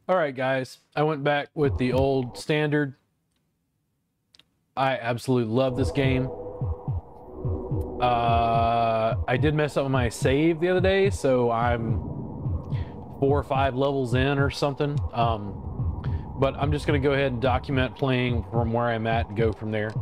All right, guys, I went back with the old standard. I absolutely love this game. I did mess up my save the other day, so I'm 4 or 5 levels in or something. But I'm just gonna go ahead and document playing from where I'm at and go from there.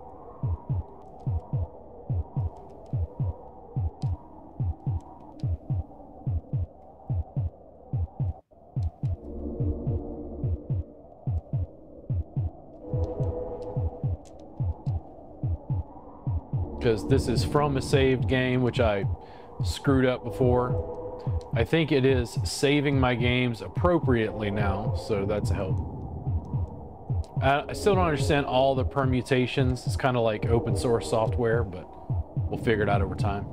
Because this is from a saved game, which I screwed up before. I think it is saving my games appropriately now, so that's a help. I still don't understand all the permutations. It's kind of like open source software, but we'll figure it out over time.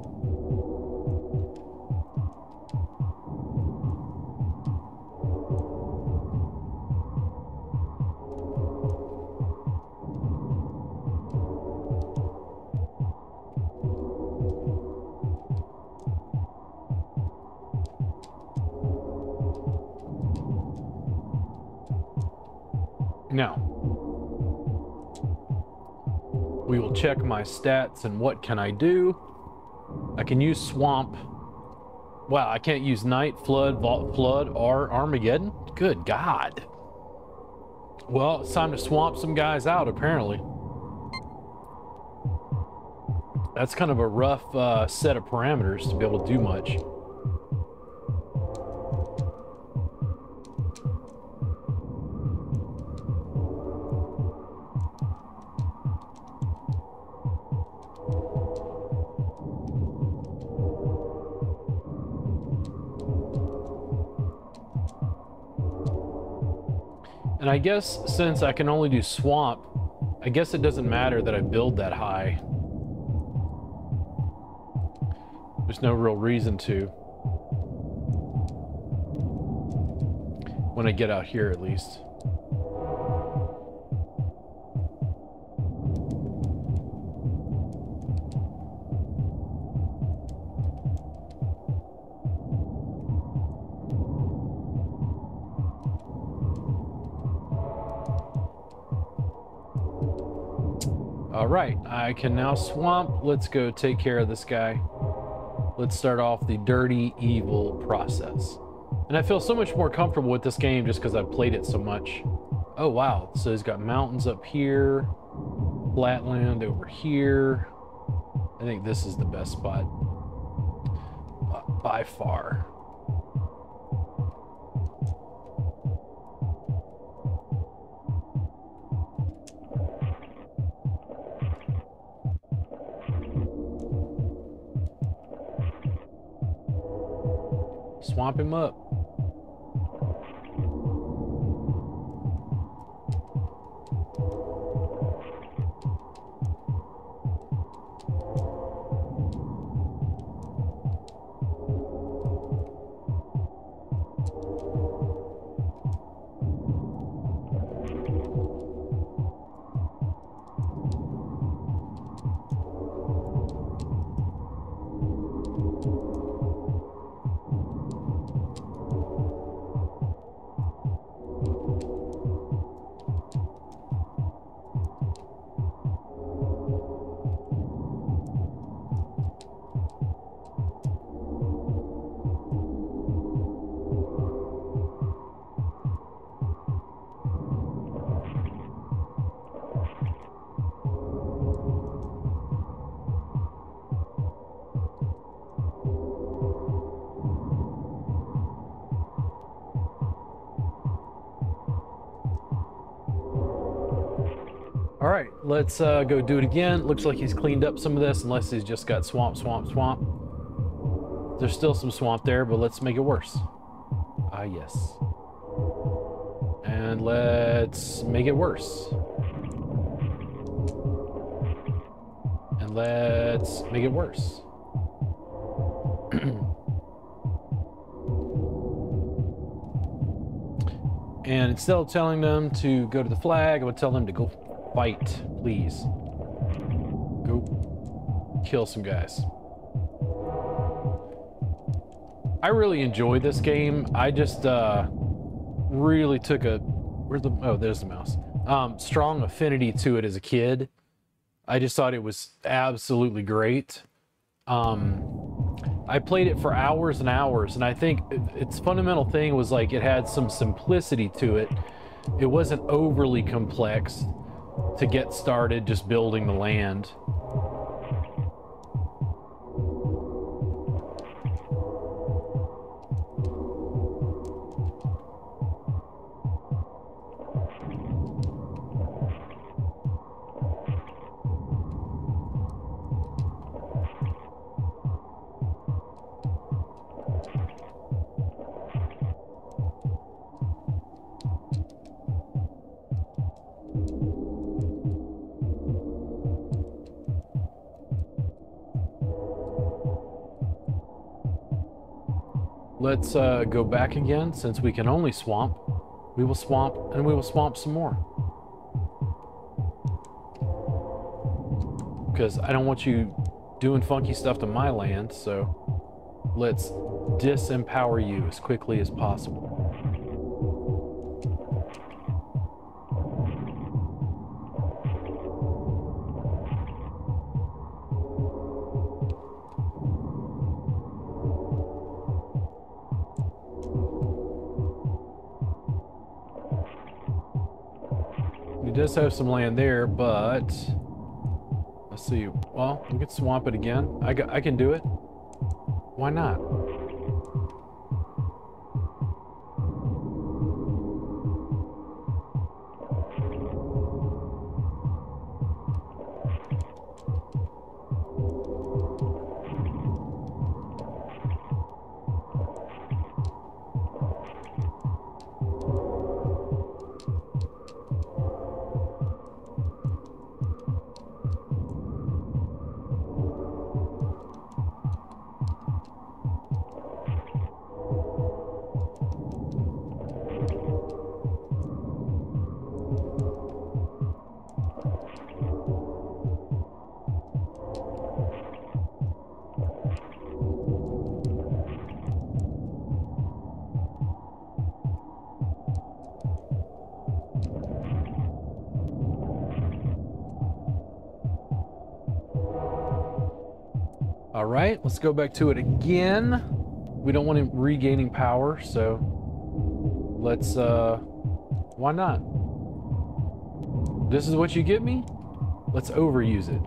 Now, we will check my stats and what can I do. I can use Swamp. Wow, I can't use Night, Flood, Flood, or Armageddon? Good God. Well, it's time to swamp some guys out, apparently. That's kind of a rough set of parameters to be able to do much. And I guess since I can only do swamp, I guess it doesn't matter that I build that high. There's no real reason to. When I get out here, at least. All right, I can now swamp. Let's go take care of this guy. Let's start off the dirty, evil process. And I feel so much more comfortable with this game just because I've played it so much. Oh, wow. So he's got mountains up here, flatland over here. I think this is the best spot by far. Swamp him up. All right, let's go do it again. Looks like he's cleaned up some of this, unless he's just got swamp, swamp, swamp. There's still some swamp there, but let's make it worse. Ah, yes. And let's make it worse. And let's make it worse. And instead of telling them to go to the flag, I would tell them to go fight, please. Go kill some guys. I really enjoy this game. I just really took a, oh, there's the mouse. Strong affinity to it as a kid. I just thought it was absolutely great. I played it for hours and hours, and I think its fundamental thing was like it had some simplicity to it. It wasn't overly complex to get started just building the land. Let's go back again. Since we can only swamp, we will swamp, and we will swamp some more. Because I don't want you doing funky stuff to my land, so let's disempower you as quickly as possible. He does have some land there, but let's see. Well, we could swamp it again. I can do it. Why not? All right, let's go back to it again. We don't want him regaining power, so let's, why not? This is what you give me? Let's overuse it.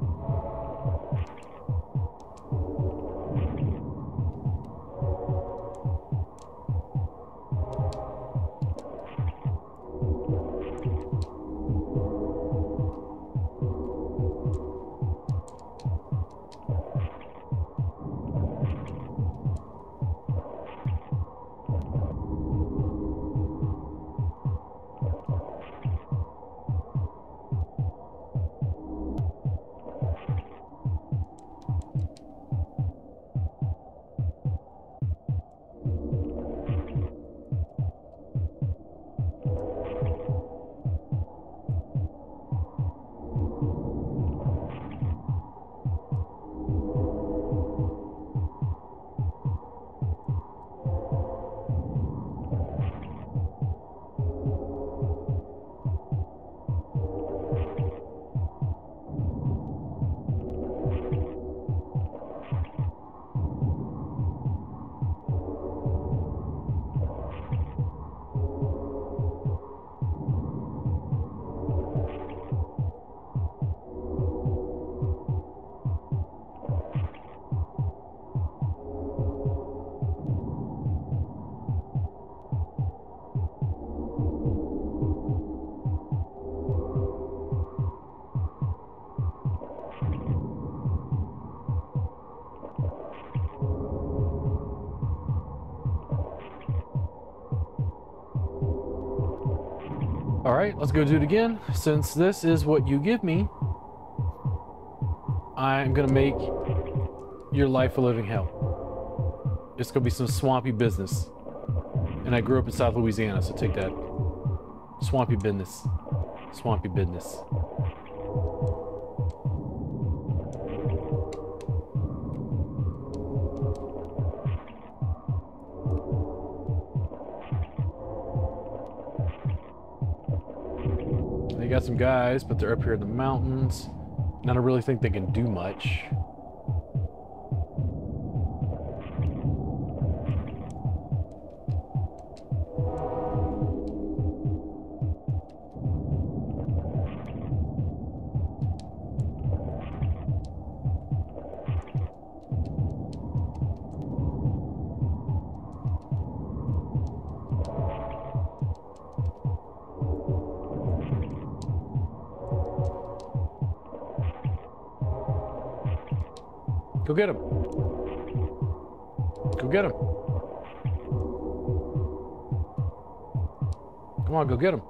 All right, let's go do it again. Since this is what you give me, I'm gonna make your life a living hell. It's gonna be some swampy business. And I grew up in South Louisiana, so take that. Swampy business. Swampy business. they got some guys, but they're up here in the mountains. And I don't really think they can do much. Go get him. Go get him. Come on, go get him.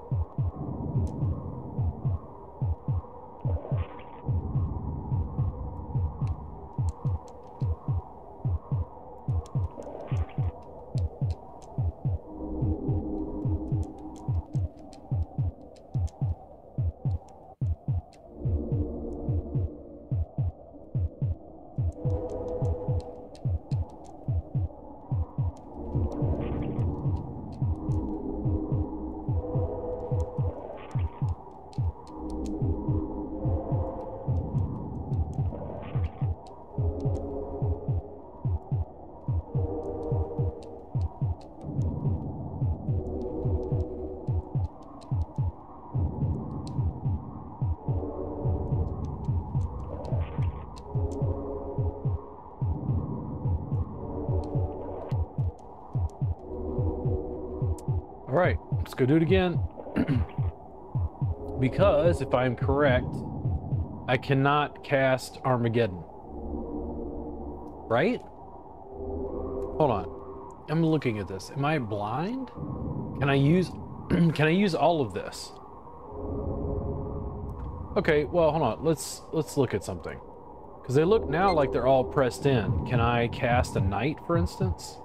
All right, let's go do it again. Because if I'm correct, I cannot cast Armageddon. Right? Hold on. I'm looking at this. Am I blind? Can I use can I use all of this? Okay, well, hold on. Let's look at something. Because they look now like they're all pressed in. Can I cast a knight, for instance?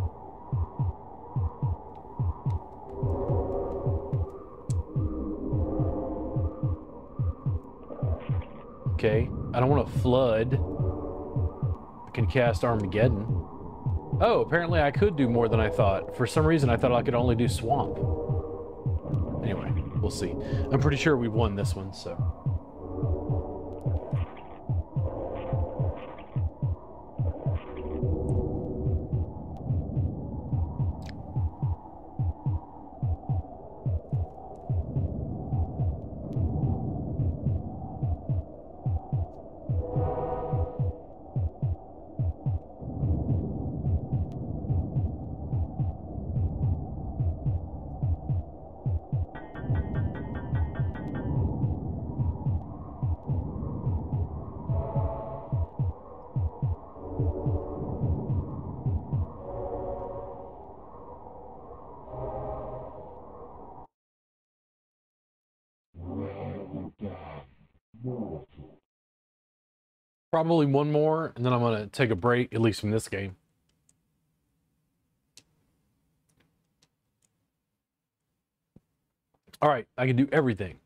Okay, I don't want to flood. I can cast Armageddon. Oh, apparently I could do more than I thought. For some reason, I thought I could only do swamp. Anyway, we'll see. I'm pretty sure we've won this one, so. Probably one more, and then I'm going to take a break, at least from this game. All right, I can do everything.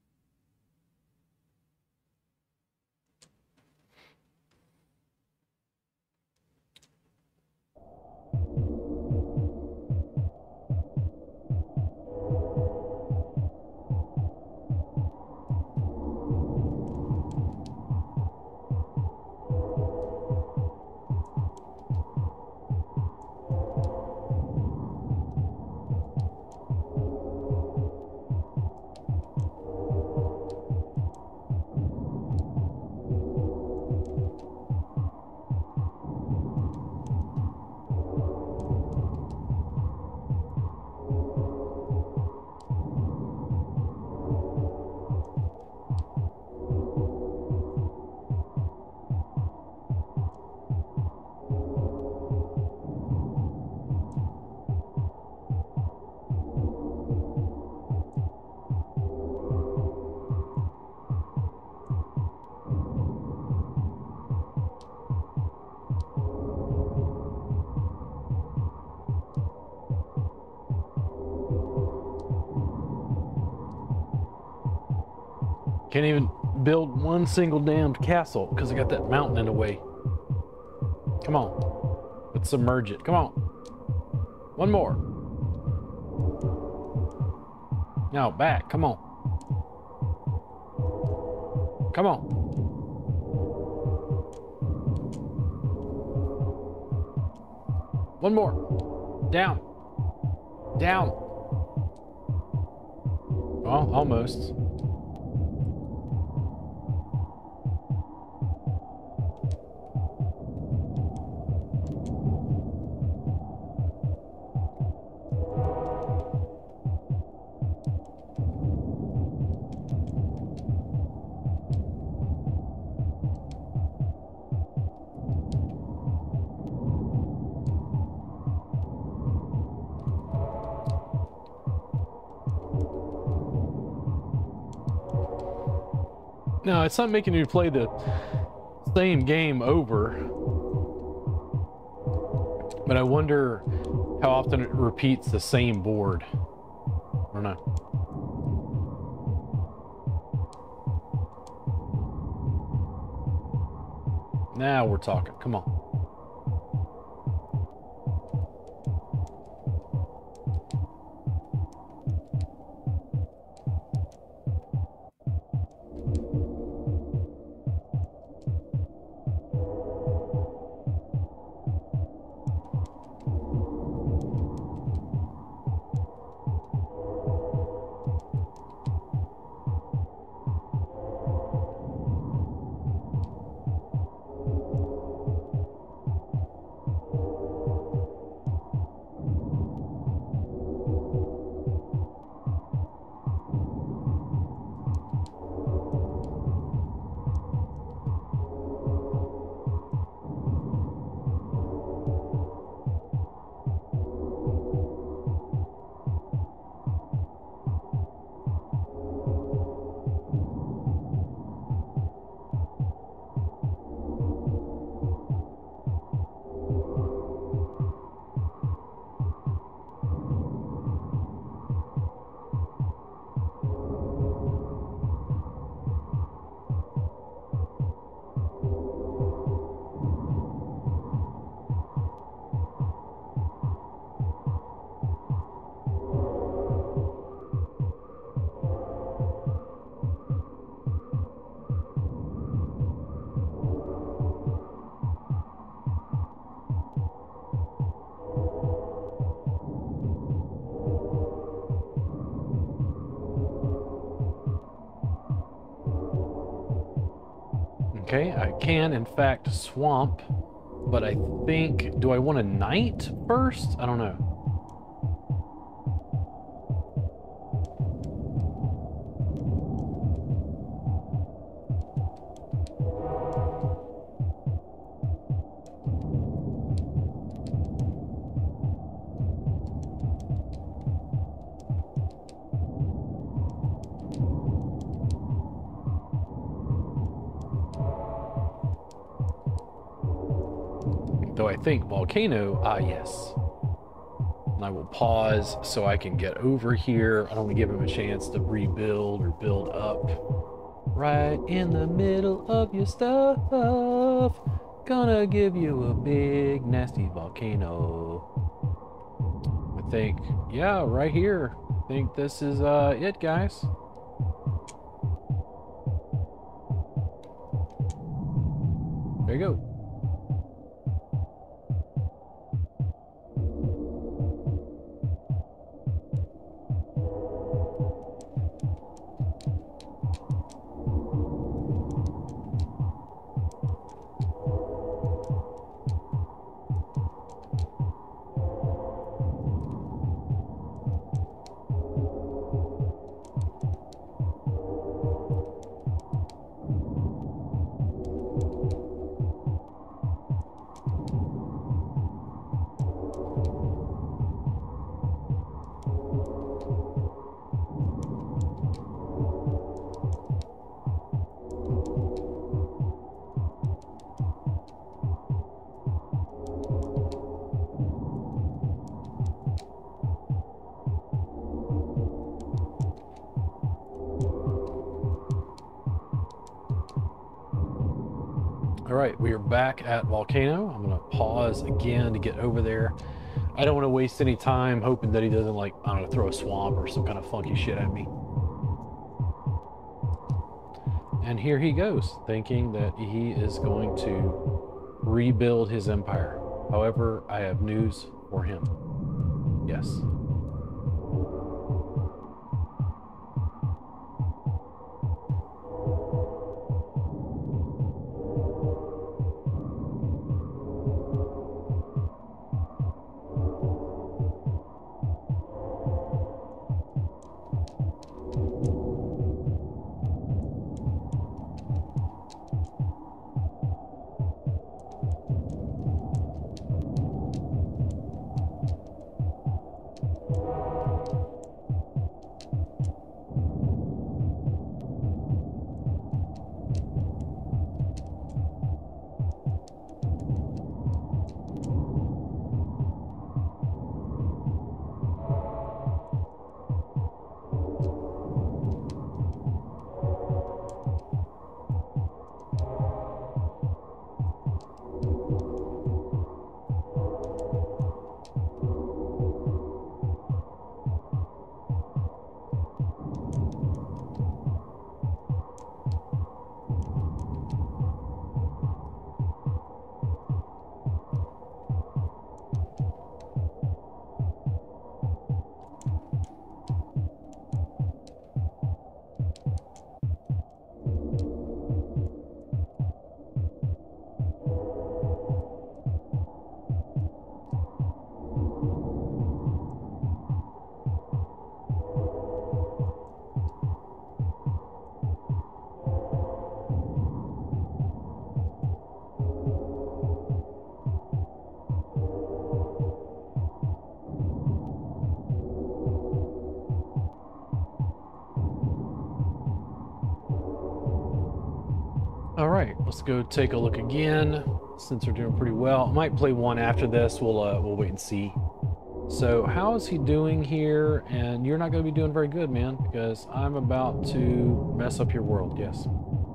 Can't even build one single damned castle because I got that mountain in the way. Come on. Let's submerge it. Come on. One more. Now back. Come on. Come on. One more. Down. Down. Well, almost. No, it's not making you play the same game over. But I wonder how often it repeats the same board. I don't know. Now we're talking. Come on. Okay, I can in fact swamp, but I think, do I want a knight first? I don't know. Though I think volcano, yes. And I will pause so I can get over here. I don't want to give him a chance to rebuild or build up. Right in the middle of your stuff. Gonna give you a big nasty volcano. I think, yeah, right here. I think this is it, guys. There you go. All right, we are back at Volcano. I'm gonna pause again to get over there. I don't want to waste any time hoping that he doesn't, like, I don't know, throw a swamp or some kind of funky shit at me. And here he goes, thinking that he is going to rebuild his empire. However, I have news for him. Yes. All right, let's go take a look again. Since we're doing pretty well, I might play one after this. We'll wait and see. So how is he doing here? And you're not going to be doing very good, man, because I'm about to mess up your world. Yes.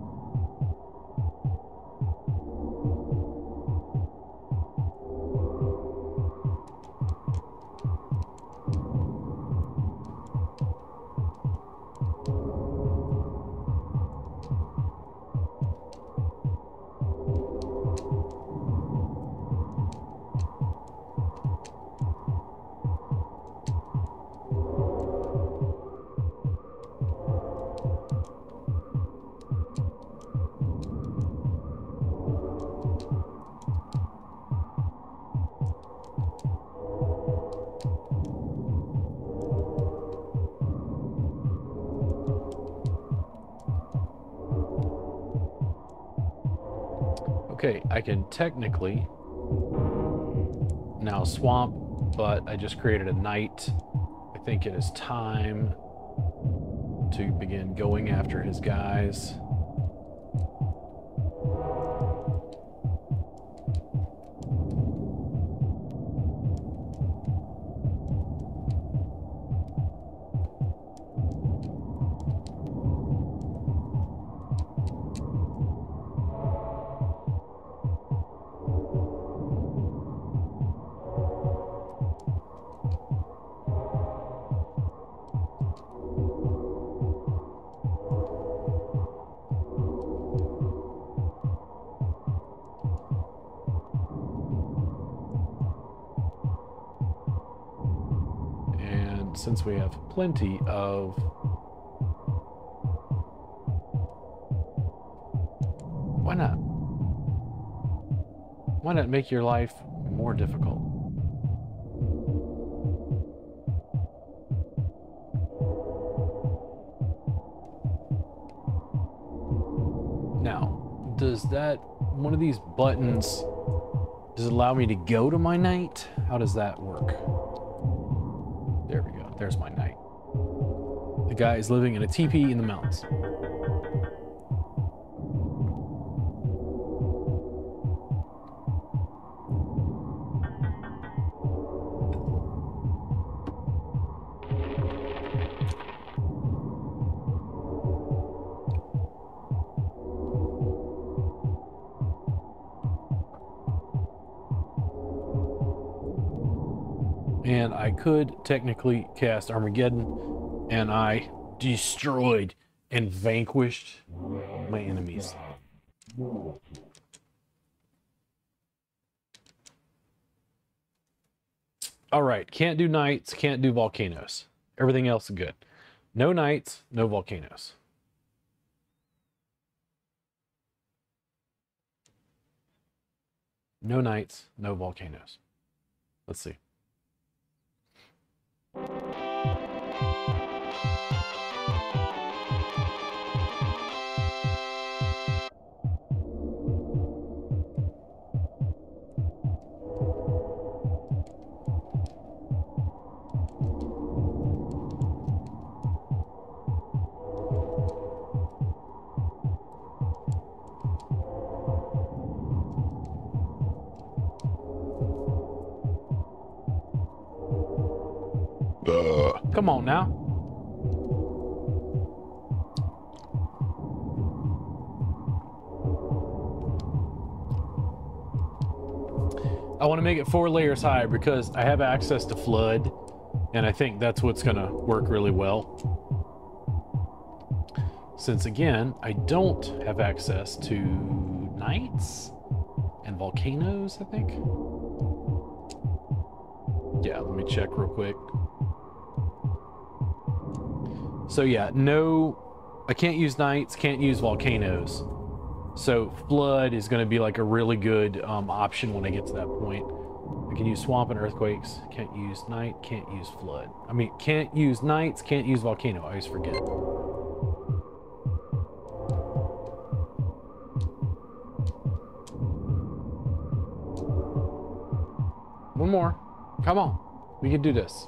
Okay, I can technically now swamp, but I just created a night. I think it is time to begin going after his guys. Since we have plenty of why not make your life more difficult? Now, does that one of these buttons does it allow me to go to my night? How does that work? There we go. There's my night. The guy is living in a teepee in the mountains. And I could technically cast Armageddon, and I destroyed and vanquished my enemies. All right, can't do nights, can't do volcanoes. Everything else is good. No nights, no volcanoes. No nights, no volcanoes. Let's see. Come on now. I want to make it 4 layers high because I have access to flood, and I think that's what's going to work really well. Since again, I don't have access to nights and volcanoes, I think. Yeah, let me check real quick. So yeah, no, I can't use nights, can't use volcanoes. So flood is going to be like a really good option when I get to that point. I can use swamp and earthquakes, can't use night, can't use flood. I mean, can't use nights, can't use volcano, I always forget. One more, come on, we can do this.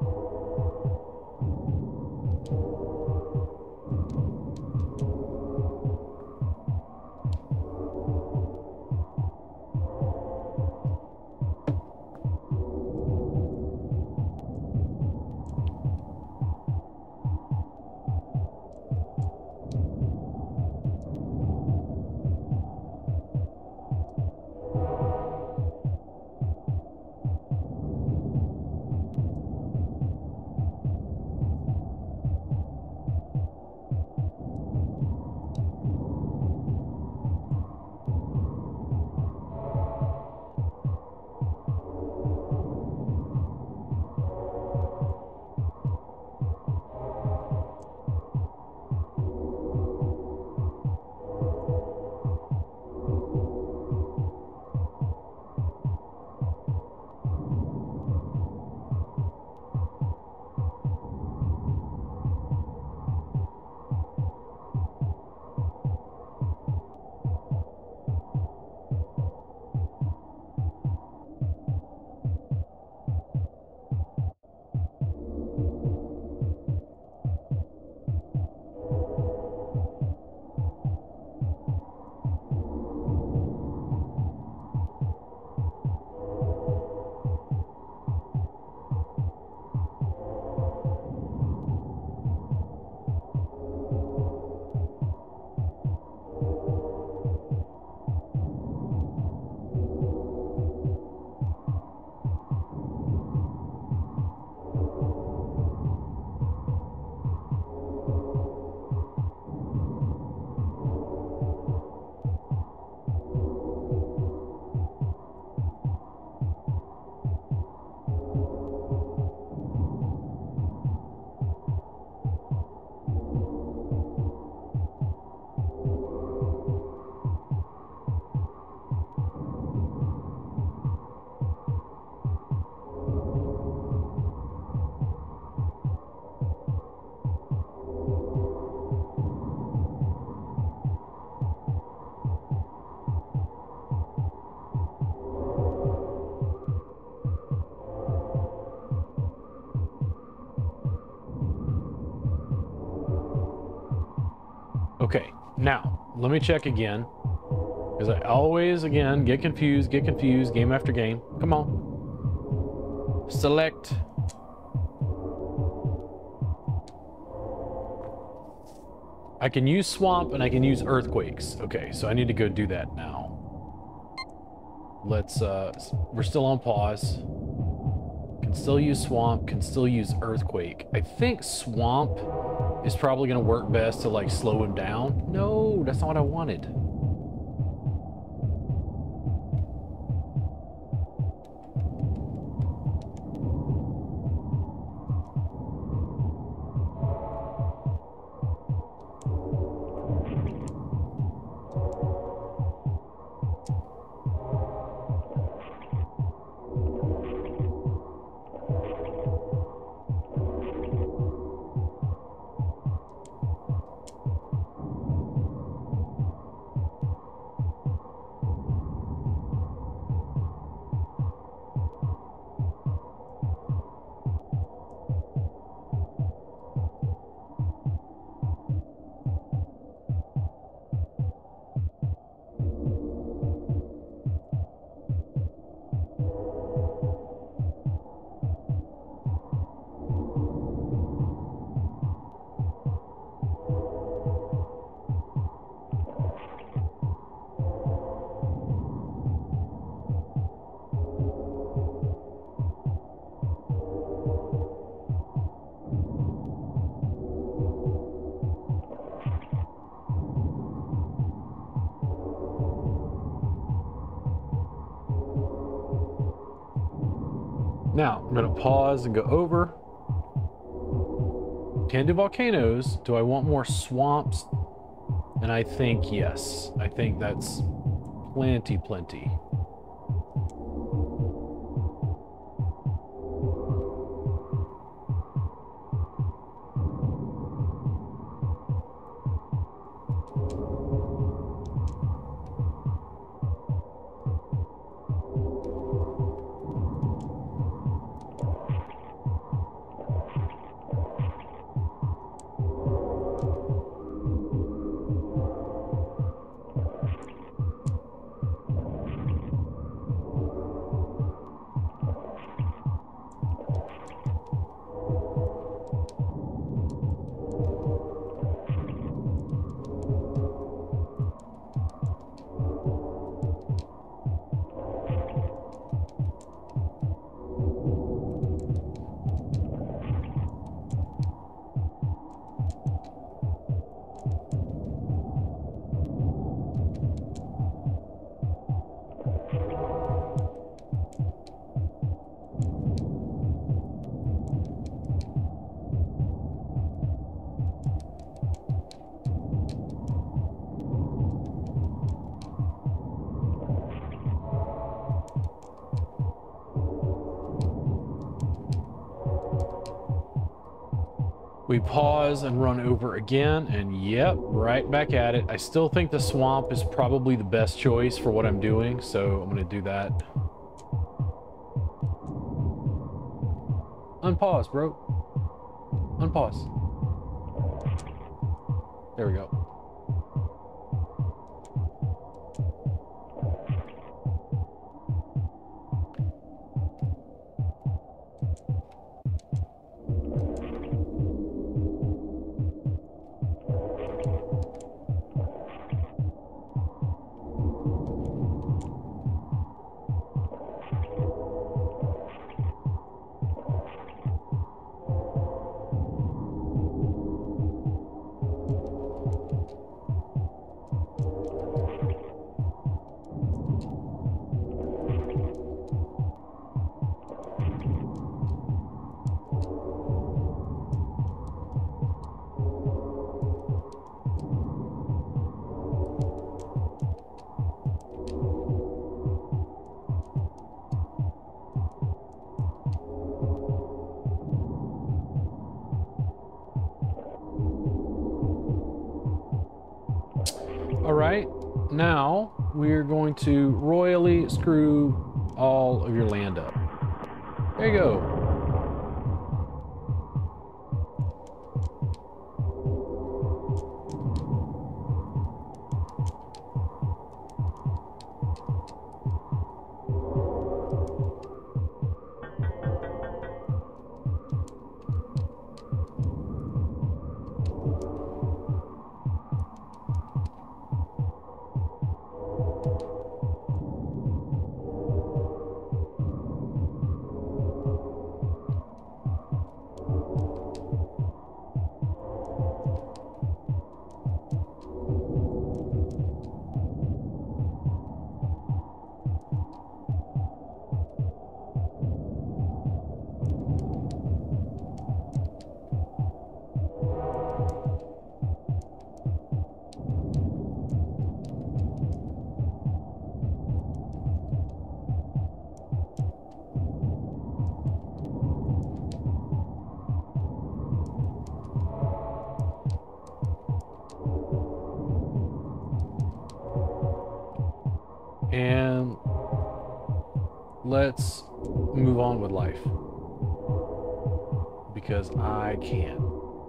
Okay, now, let me check again. Because I always, again, get confused, game after game. Come on. Select. I can use swamp and I can use earthquakes. Okay, so I need to go do that now. Let's, we're still on pause. Can still use swamp, can still use earthquake. I think swamp is probably going to work best to like slow him down. No, that's not what I wanted. Now, I'm going to pause and go over. Can do volcanoes. Do I want more swamps? And I think yes. I think that's plenty. We pause and run over again, and yep, right back at it. I still think the swamp is probably the best choice for what I'm doing, so I'm going to do that. Unpause, bro. Unpause. There we go. All right, now we're going to royally screw all of your land up. There you go. let's move on with life. Because I can.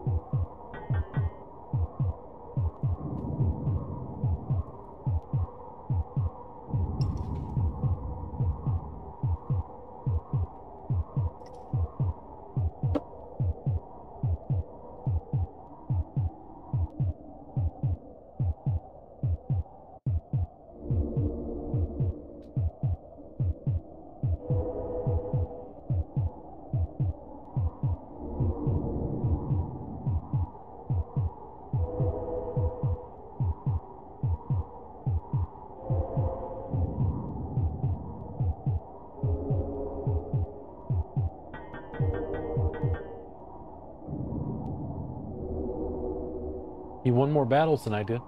He won more battles than I did.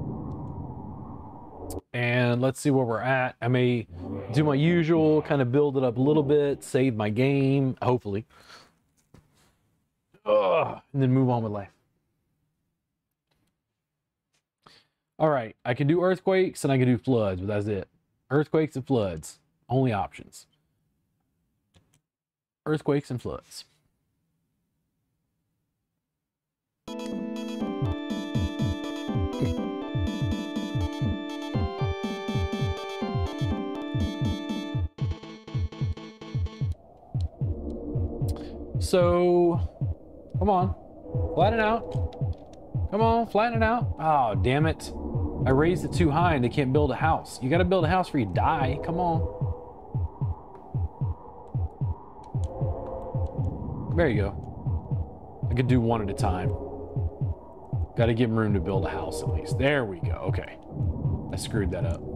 And let's see where we're at. I may do my usual, kind of build it up a little bit, save my game, hopefully. And then move on with life. All right, I can do earthquakes and I can do floods, but that's it. Earthquakes and floods, only options. Earthquakes and floods. So, come on, flatten out. Come on, flatten it out. Oh, damn it. I raised it too high and they can't build a house. You gotta build a house before you die. Come on. There you go. I could do one at a time. Gotta give them room to build a house at least. There we go. Okay. I screwed that up.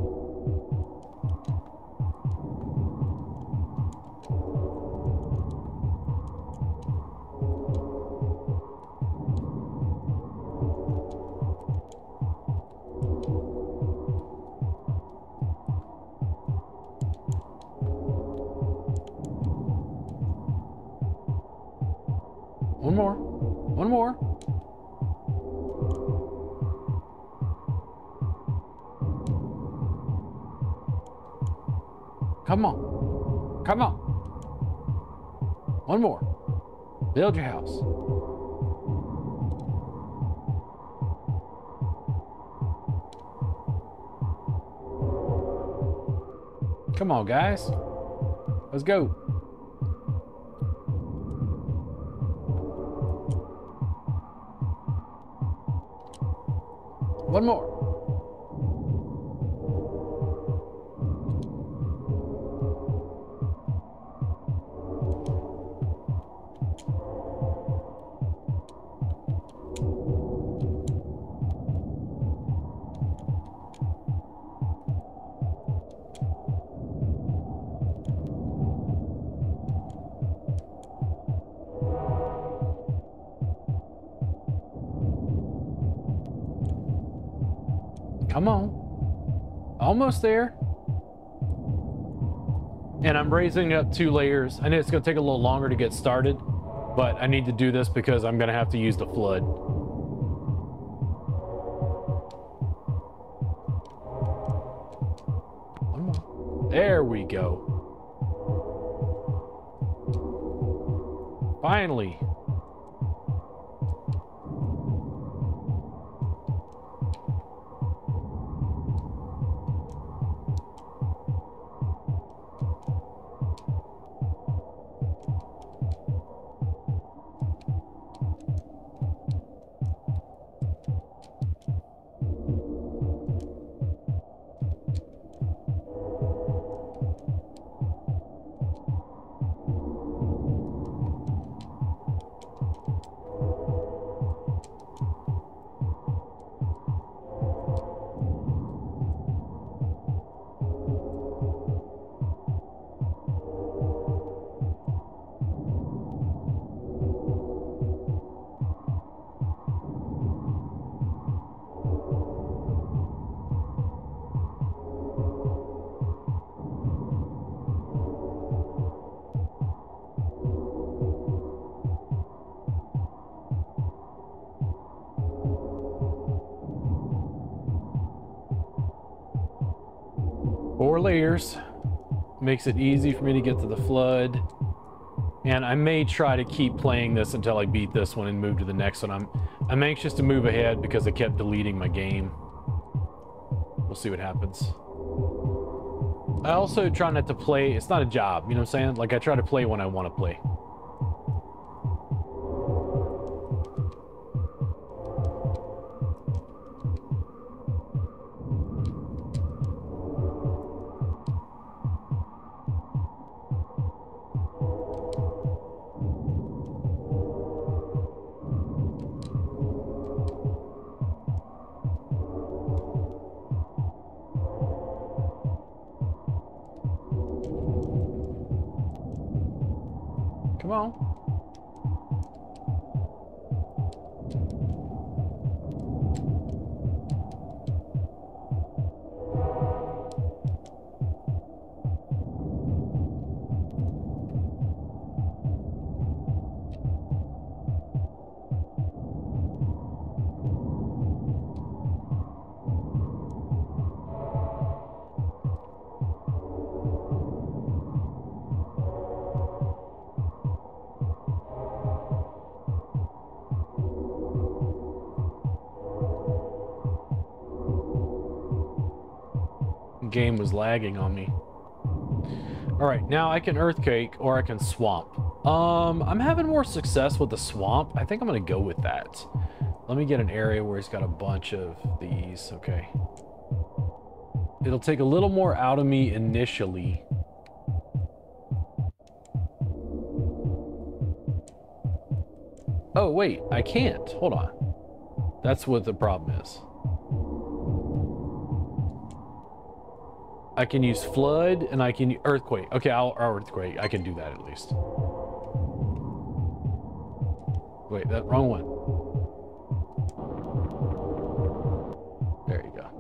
One more. One more. Come on. Come on. One more. Build your house. Come on, guys. Let's go. One more. Come on. Almost there. And I'm raising up 2 layers. I know it's going to take a little longer to get started, but I need to do this because I'm going to have to use the flood. One more. There we go. Finally. Four layers. Makes it easy for me to get to the flood. And I may try to keep playing this until I beat this one and move to the next one. I'm anxious to move ahead because I kept deleting my game. We'll see what happens. I also try not to play, it's not a job, you know what I'm saying? Like, I try to play when I want to play. Come on. Game was lagging on me. All right, now I can earthquake or I can swamp. I'm having more success with the swamp. I think I'm gonna go with that. Let me get an area where he's got a bunch of these. Okay. It'll take a little more out of me initially. Oh wait, I can't. Hold on. That's what the problem is. I can use flood and I can earthquake. Okay, I'll earthquake. I can do that at least. Wait, that wrong one. There you go.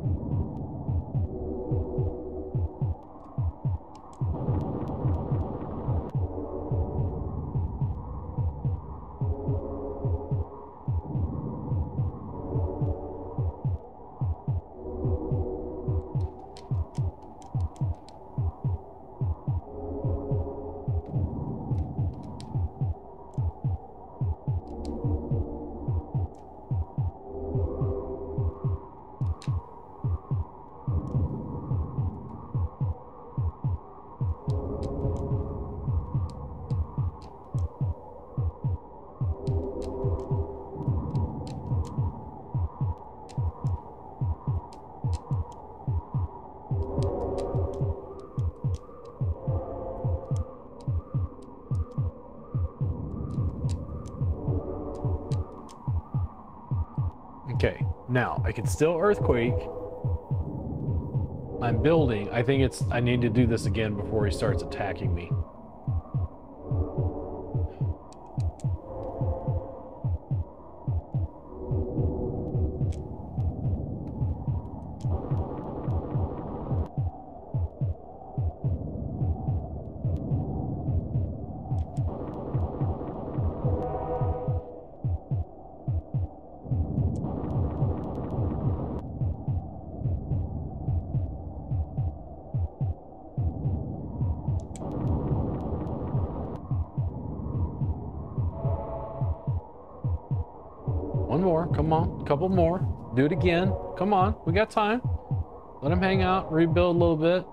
Okay, now I can still earthquake. I'm building. I think I need to do this again before he starts attacking me. One more, come on, couple more. Do it again. Come on, we got time. Let him hang out, rebuild a little bit.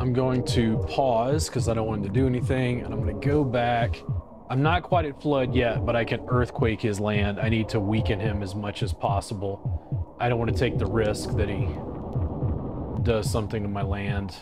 I'm going to pause because I don't want him to do anything, and I'm going to go back. I'm not quite at flood yet, but I can earthquake his land. I need to weaken him as much as possible. I don't want to take the risk that he does something to my land.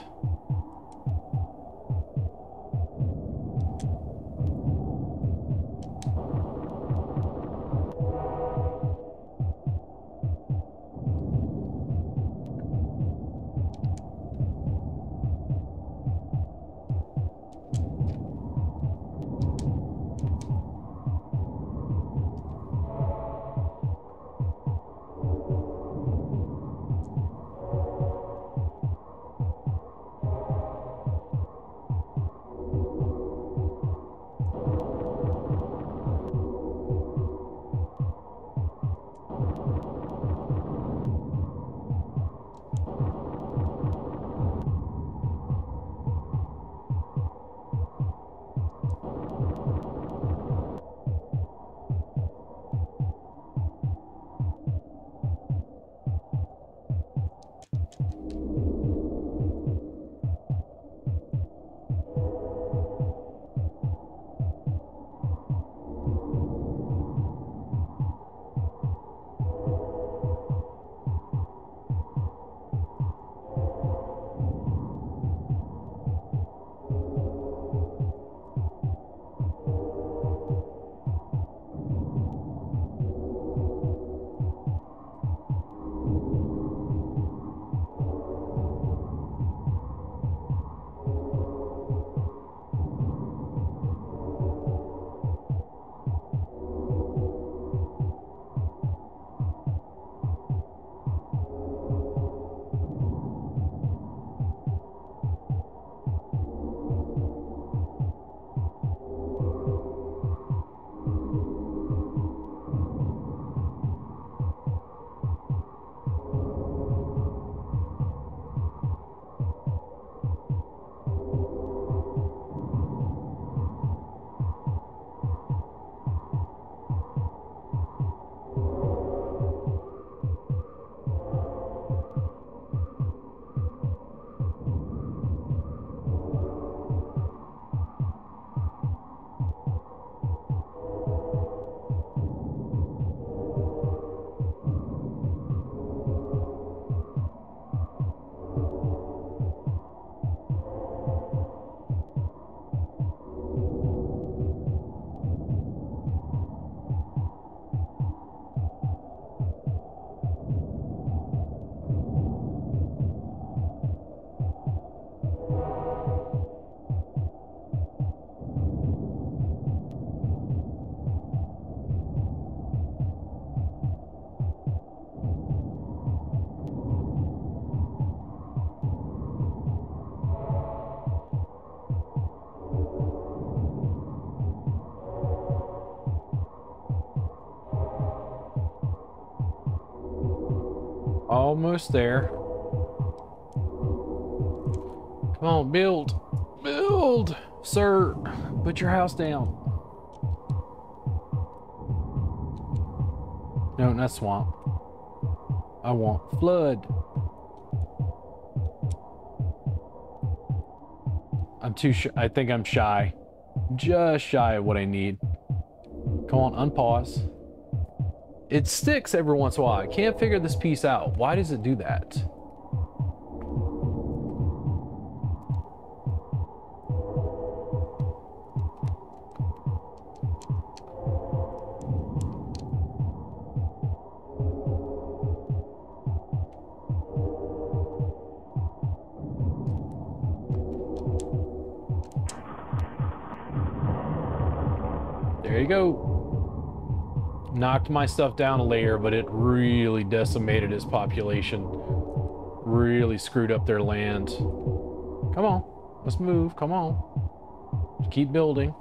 Almost there. Come on, build. Build! Sir, put your house down. No, not swamp. I want flood. I'm too shy. I think I'm shy. Just shy of what I need. Come on, unpause. It sticks every once in a while. I can't figure this piece out. Why does it do that? There you go. Knocked my stuff down a layer, but it really decimated his population. Really screwed up their land. Come on, let's move, come on. Just keep building.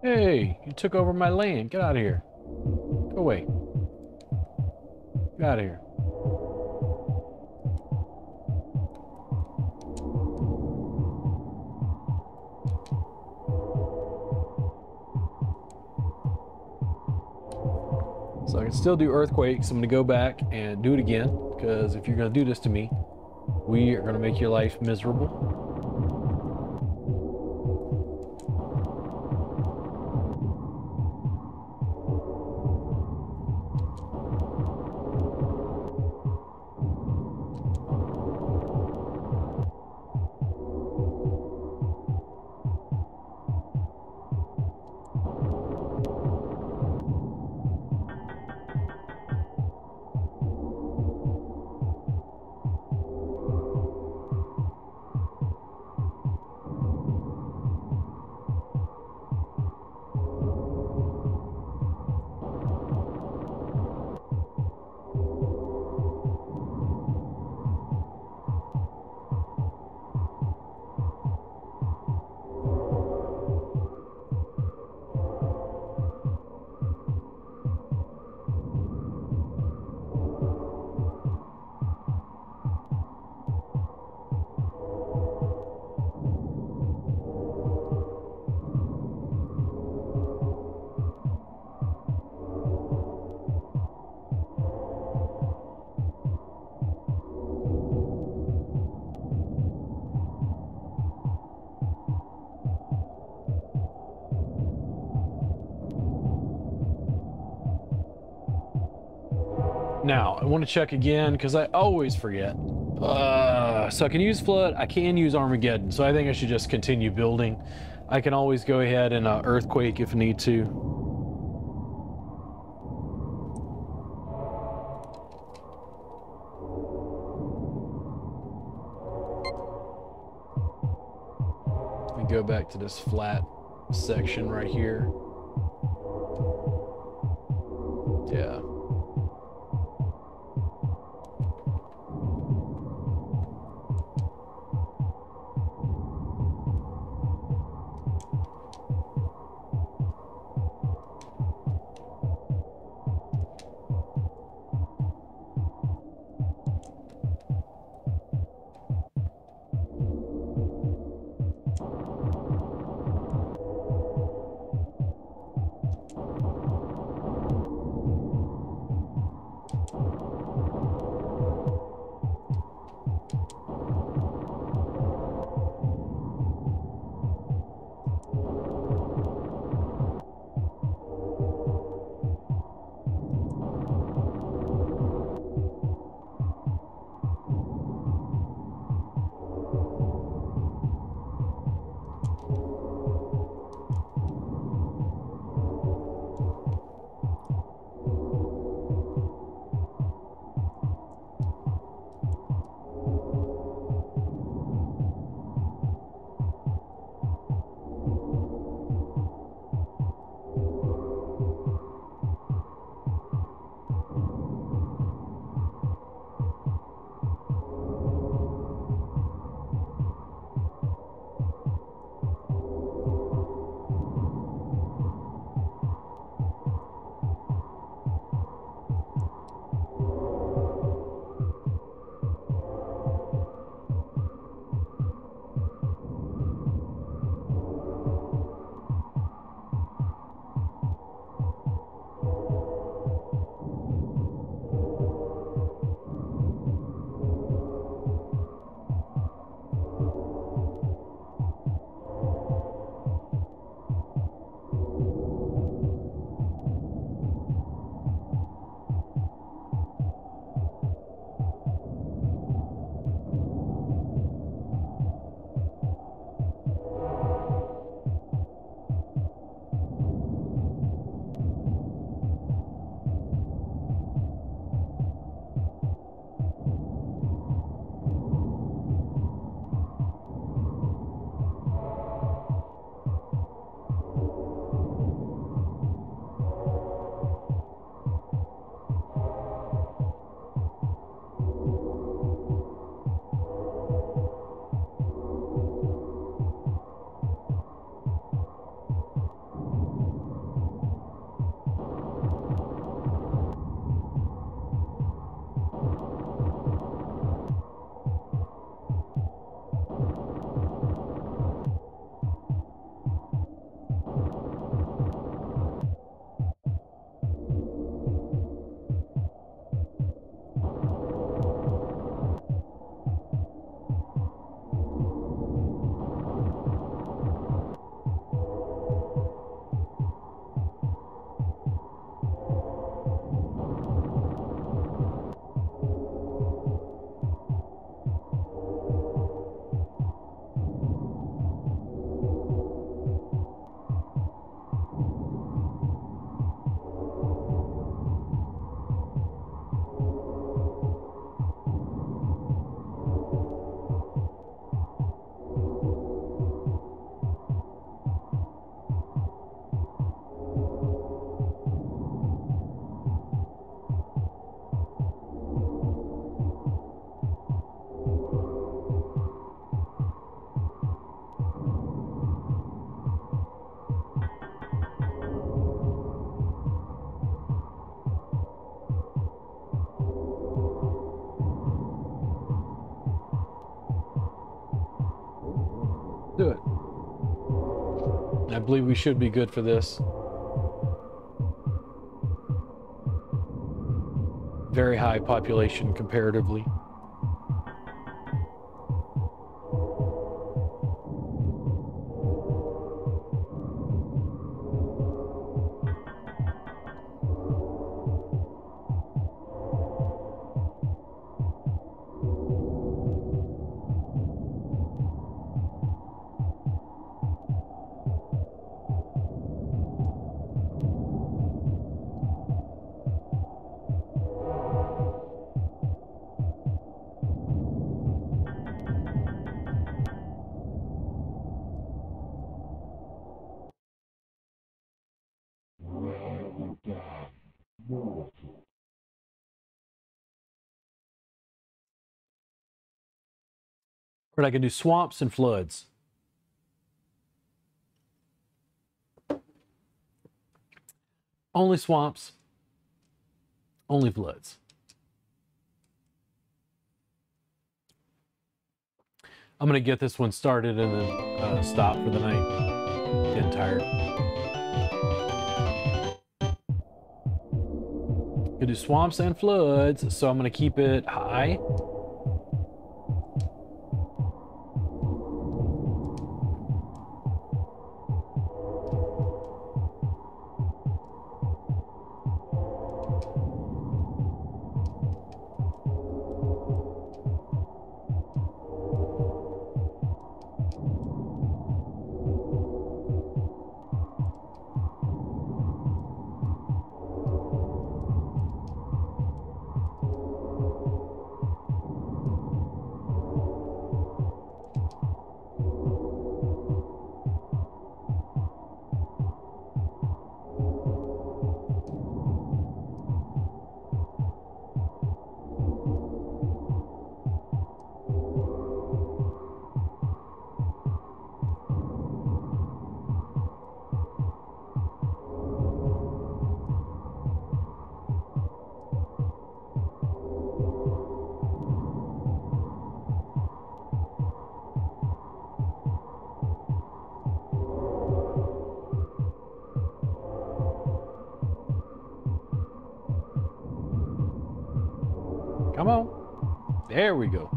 Hey, you took over my land. Get out of here. Go away. Get out of here. So I can still do earthquakes. I'm going to go back and do it again, because if you're going to do this to me, we are going to make your life miserable. Now, I want to check again because I always forget. So I can use Flood, I can use Armageddon, so I think I should just continue building. I can always go ahead and Earthquake if I need to. Let me go back to this flat section right here. Yeah. Do it. I believe we should be good for this. Very high population comparatively. But I can do swamps and floods. Only swamps, only floods. I'm gonna get this one started and then stop for the night. Getting tired. Gonna do swamps and floods, so I'm gonna keep it high. Come on. There we go.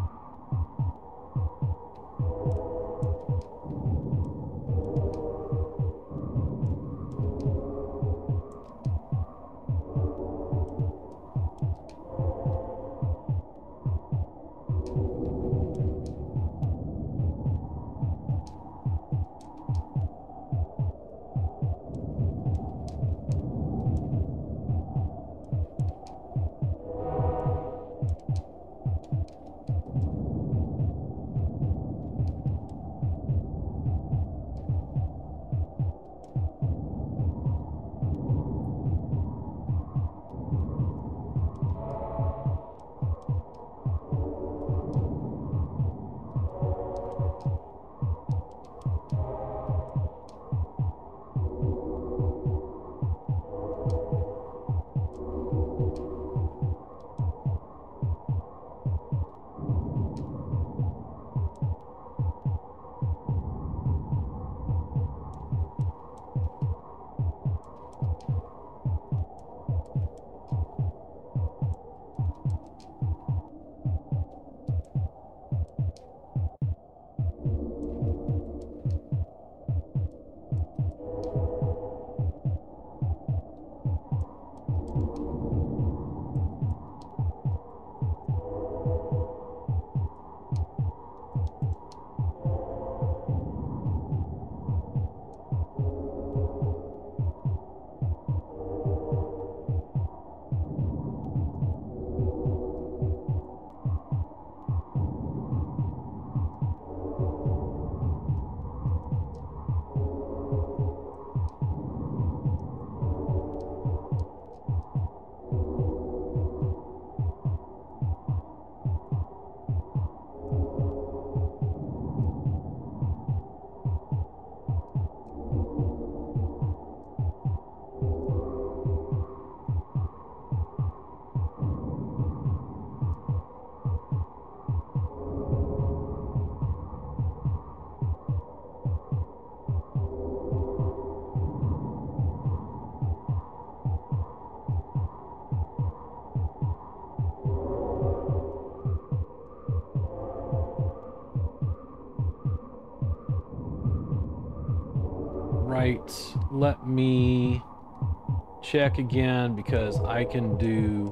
right, let me check again because I can do,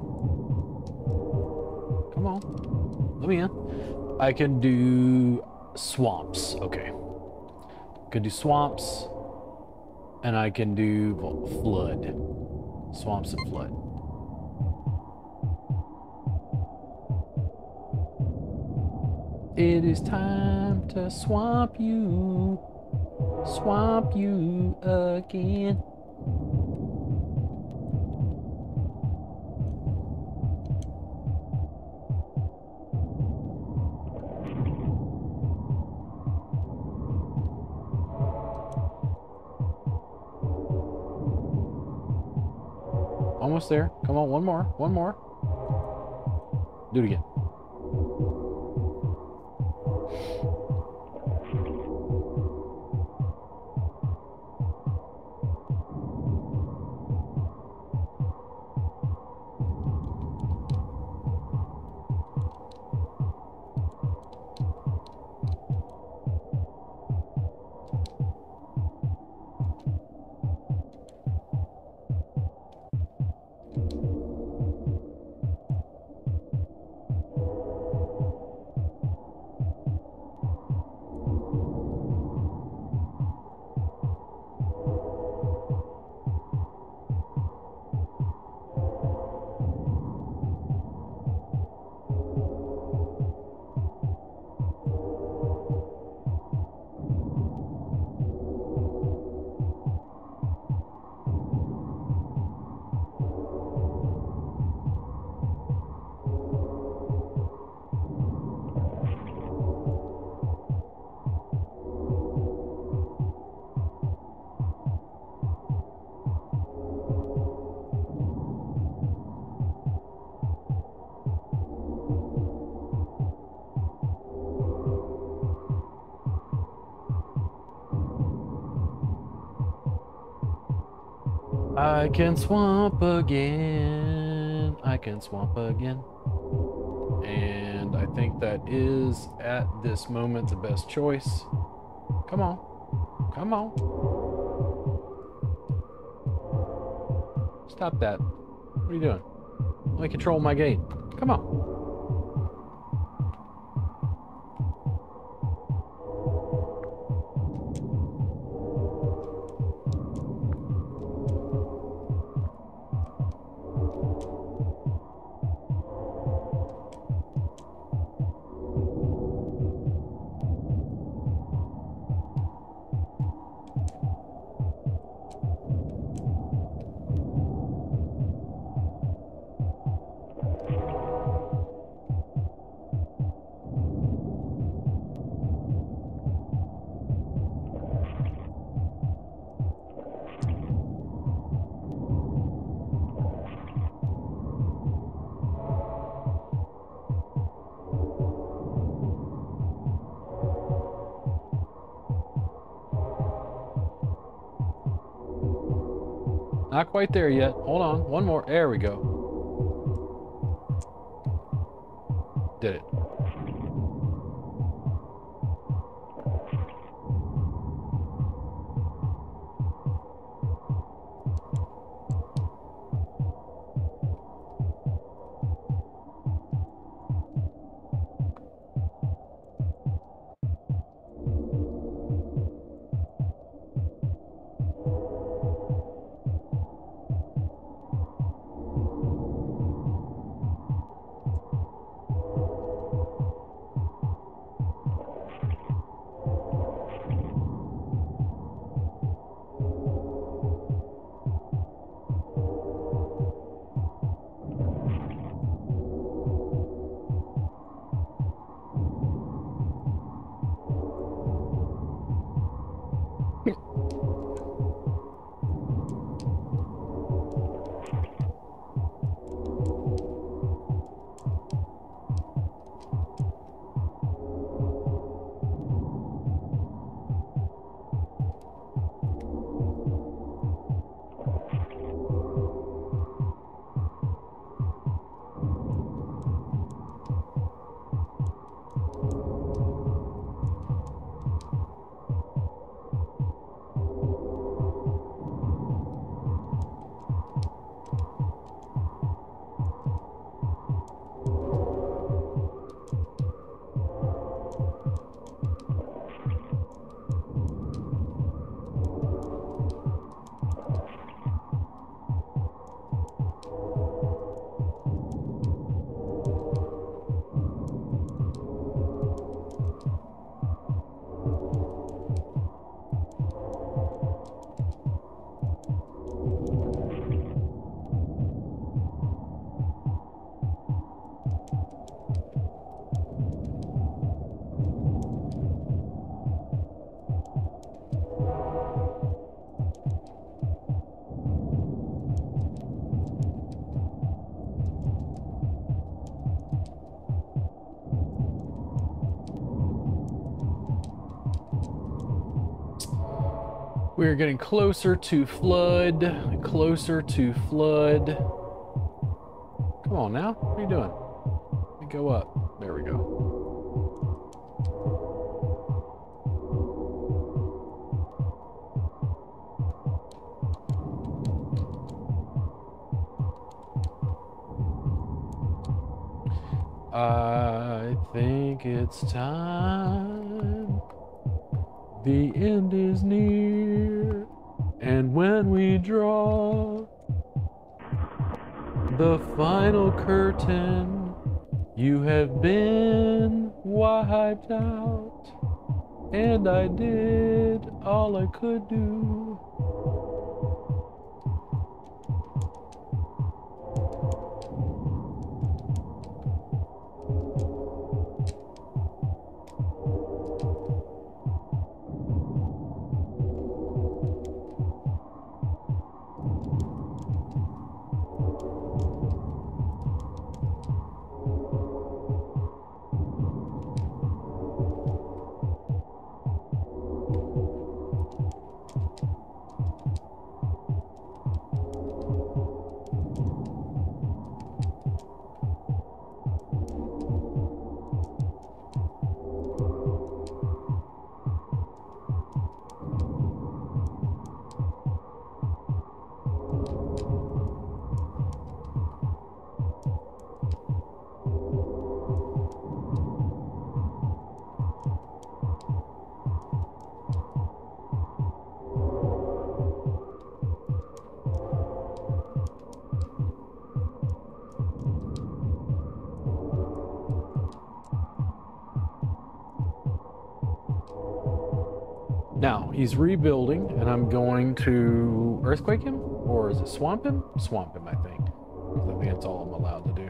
come on, let me in. I can do swamps, okay. I can do swamps, and I can do flood. Swamps and flood. It is time to swamp you again. Almost there. Come on, one more. Do it again. I can swamp again. I can swamp again. And I think that is, at this moment, the best choice. Come on. Come on. Stop that. What are you doing? Let me control my gate. Come on. Not quite there yet. Hold on. One more. There we go. Did it. We're getting closer to flood, closer to flood. Come on now, what are you doing? Let me go up. There we go. I think it's time. The end is near, and when we draw the final curtain, you have been wiped out, and I did all I could do. Now, he's rebuilding, and I'm going to earthquake him? Or is it swamp him? Swamp him, I think. Because I think that's all I'm allowed to do.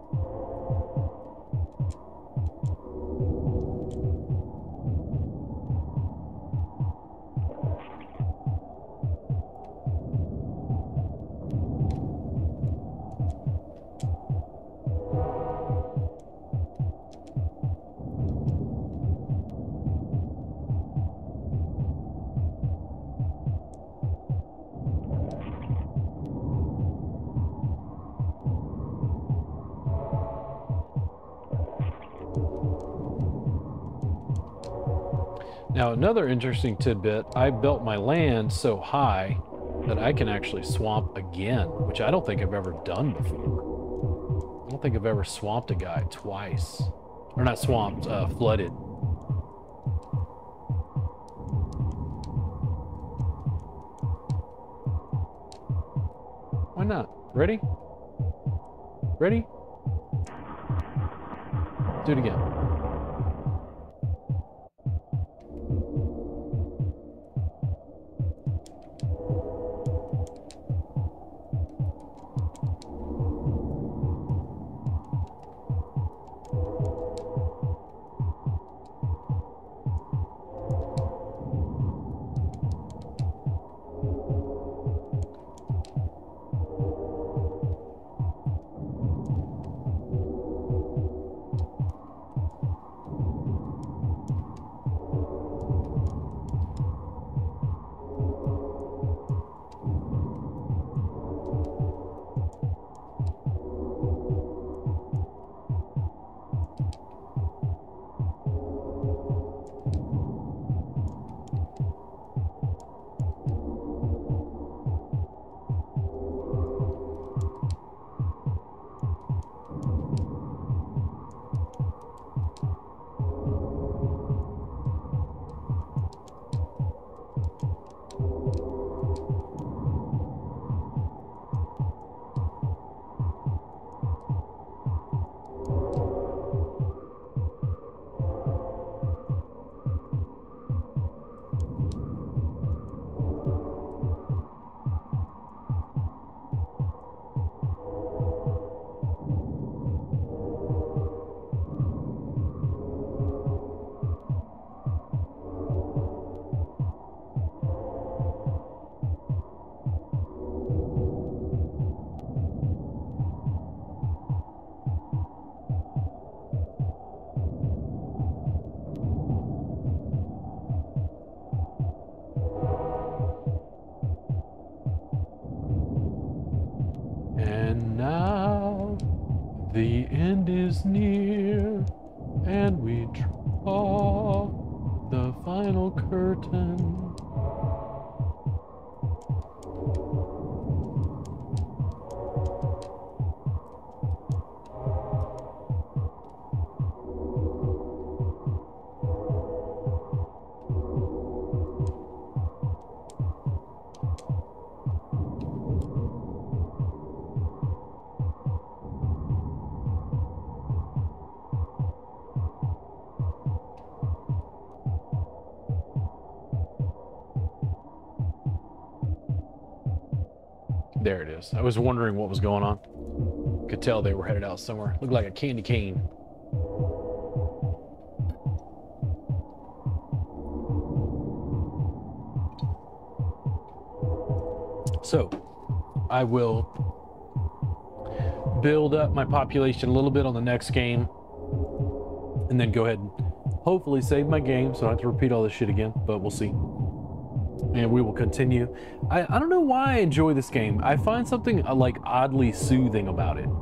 Now, another interesting tidbit, I built my land so high that I can actually swamp again, which I don't think I've ever done before. I don't think I've ever swamped a guy twice. Or not swamped, flooded. Why not? Ready? Ready? Do it again. And we draw the final curtain. There it is. I was wondering what was going on. Could tell they were headed out somewhere. Looked like a candy cane. So, I will build up my population a little bit on the next game, and then go ahead and hopefully save my game so I don't have to repeat all this shit again, but we'll see. And we will continue. I don't know why I enjoy this game. I find something like oddly soothing about it.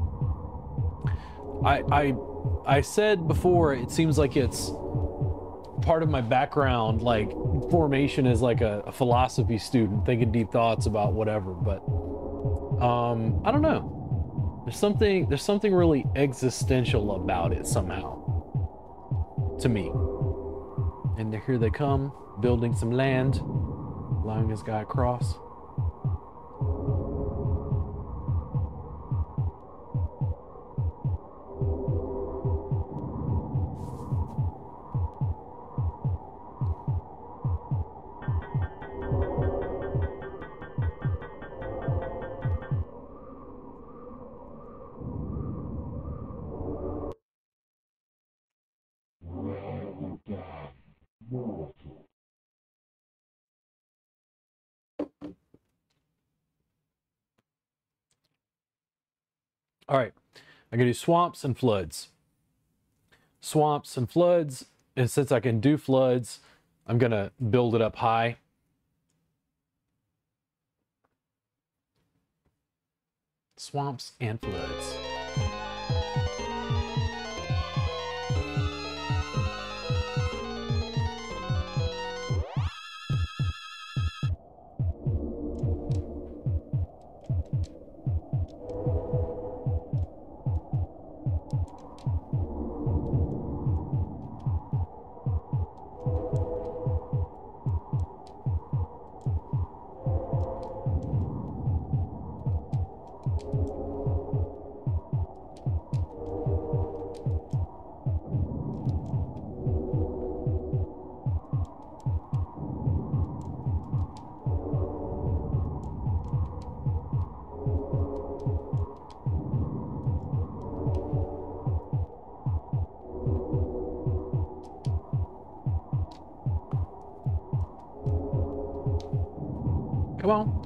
I said before, it seems like it's part of my background, like formation as like a philosophy student, thinking deep thoughts about whatever, but I don't know. There's something really existential about it somehow, to me. And here they come, building some land, allowing this guy across. All right, I'm gonna do swamps and floods. Swamps and floods, and since I can do floods, I'm gonna build it up high. Swamps and floods. Come on.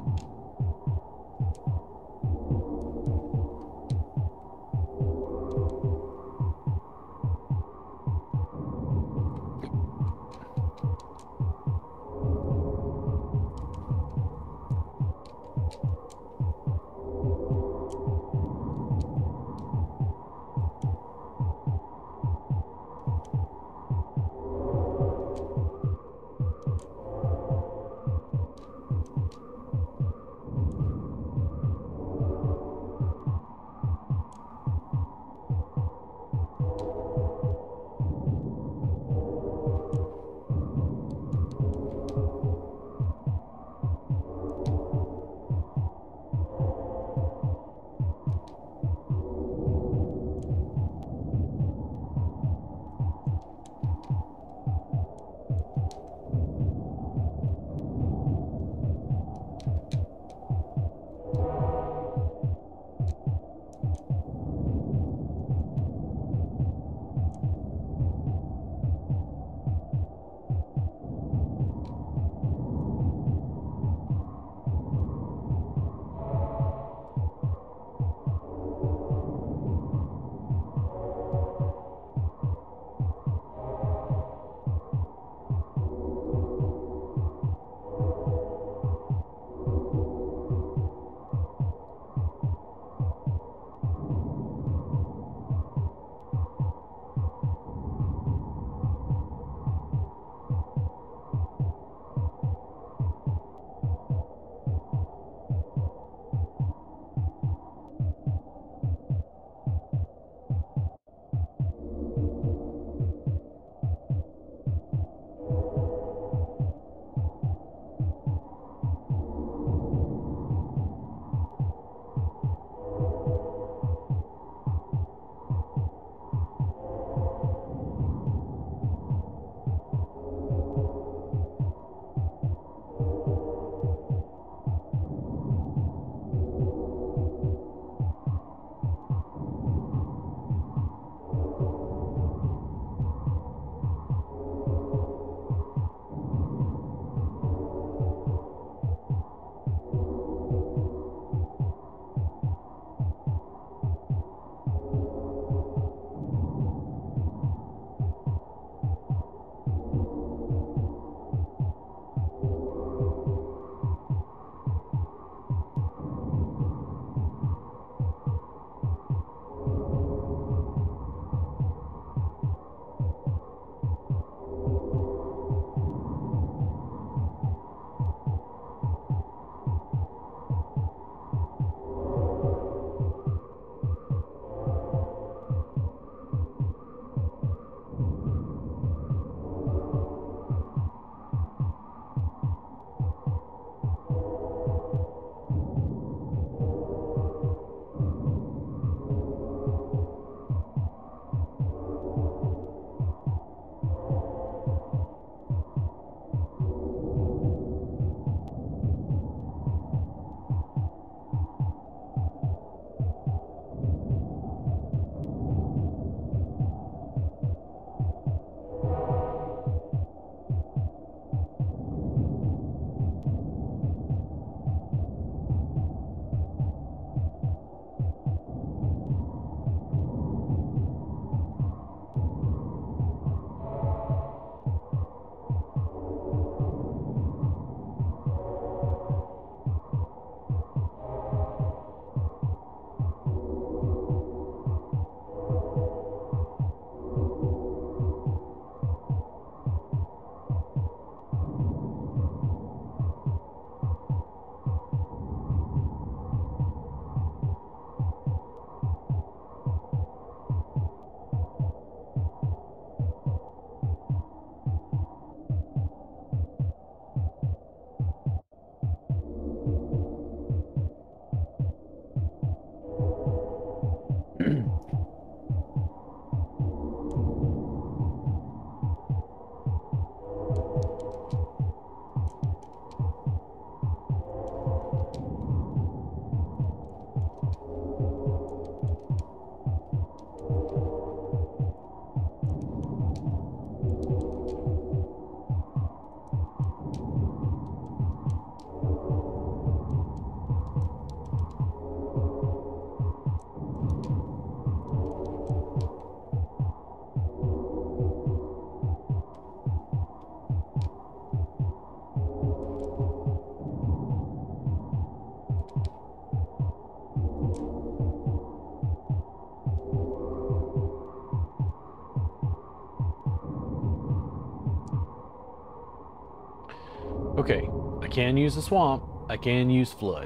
Okay, I can use the swamp. I can use flood.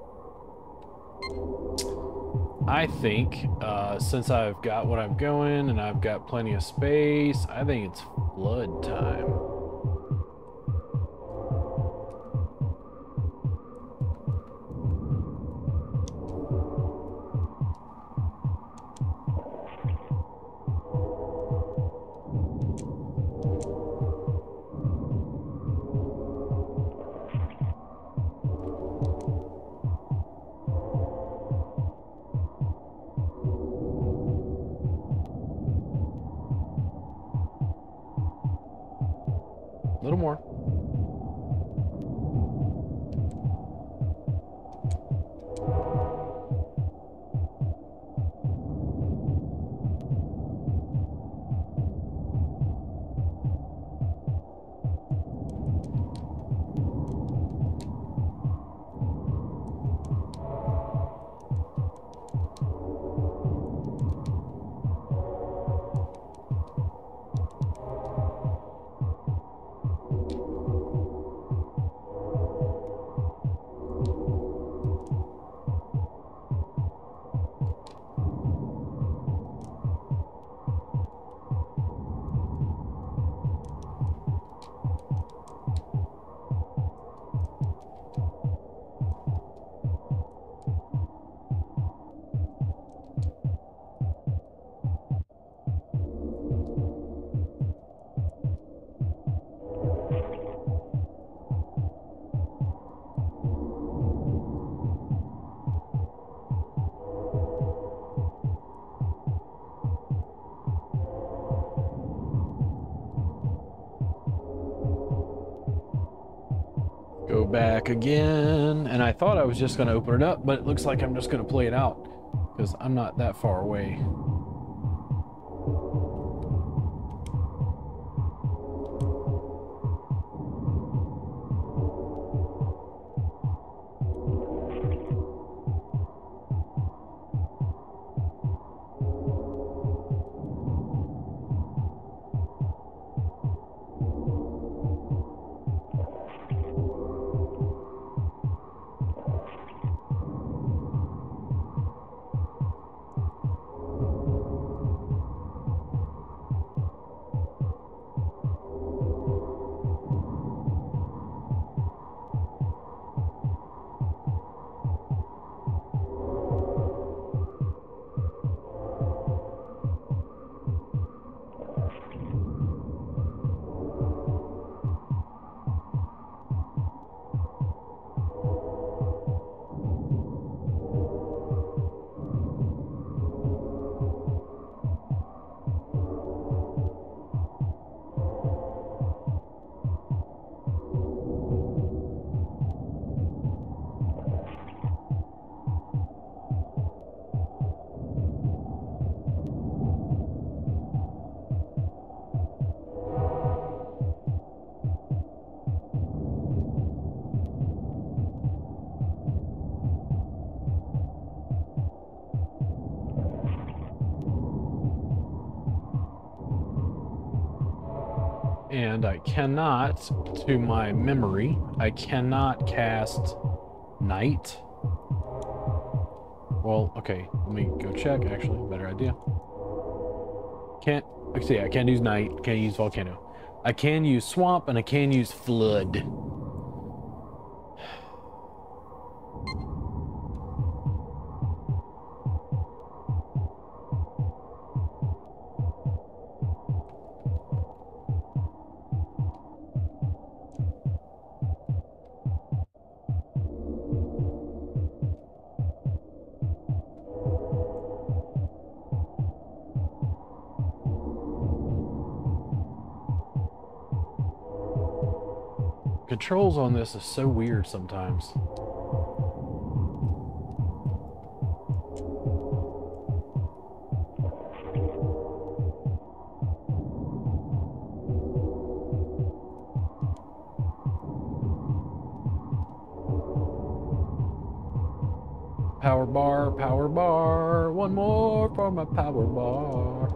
I think, since I've got what I'm going and I've got plenty of space, I think it's flood time. A little more. Go back again. And I thought I was just going to open it up, but it looks like I'm just going to play it out because I'm not that far away. And I cannot, to my memory, I cannot cast night. Well, okay, let me go check, actually, better idea. Can't, see, I can't use night, can't use volcano. I can use swamp and I can use flood. Controls on this is so weird sometimes. Power bar, one more for my power bar.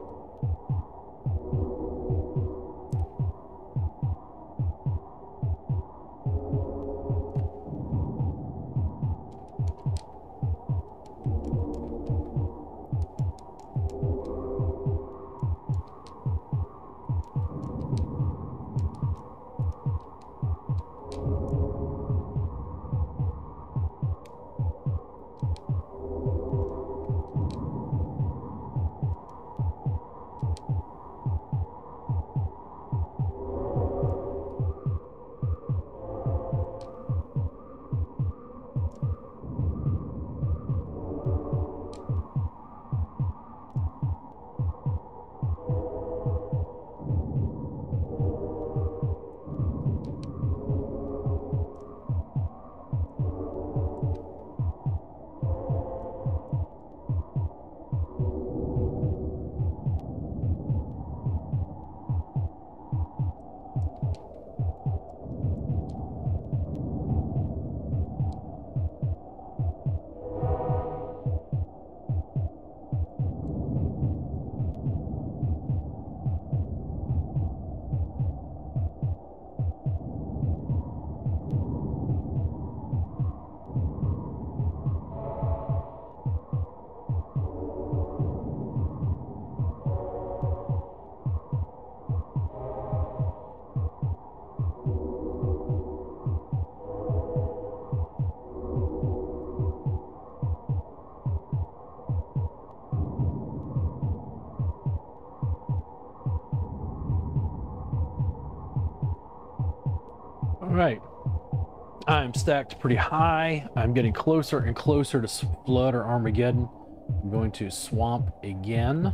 right. I'm stacked pretty high. I'm getting closer and closer to Flood or Armageddon. I'm going to swamp again.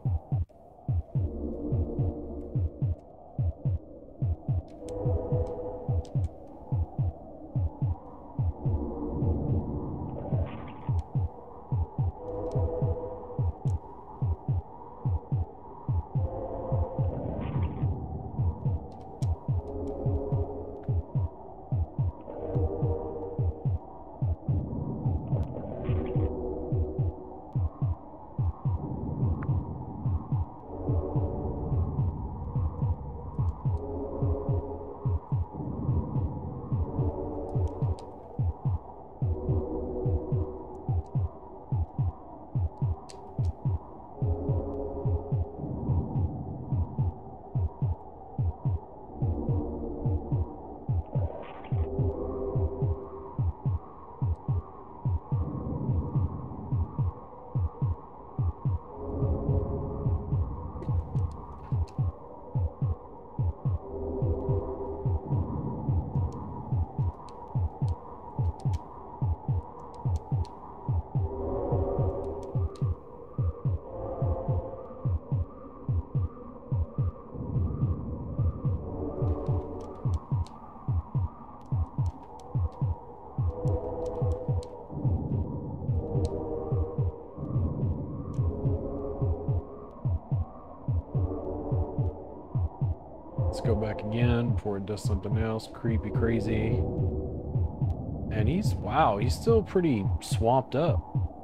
Let's go back again before it does something else creepy crazy. And wow, he's still pretty swamped up.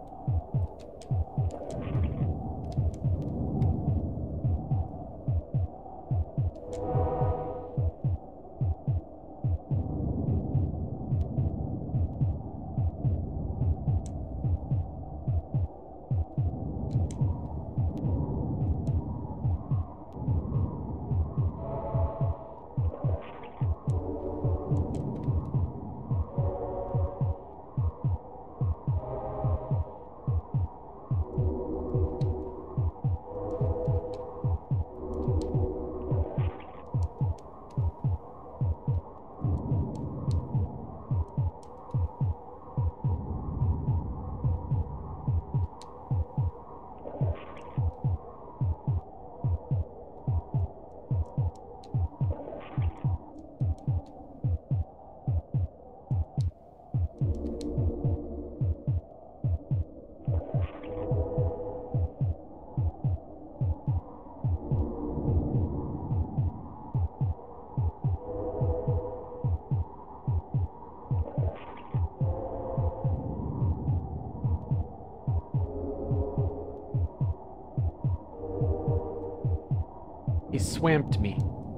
He swamped me.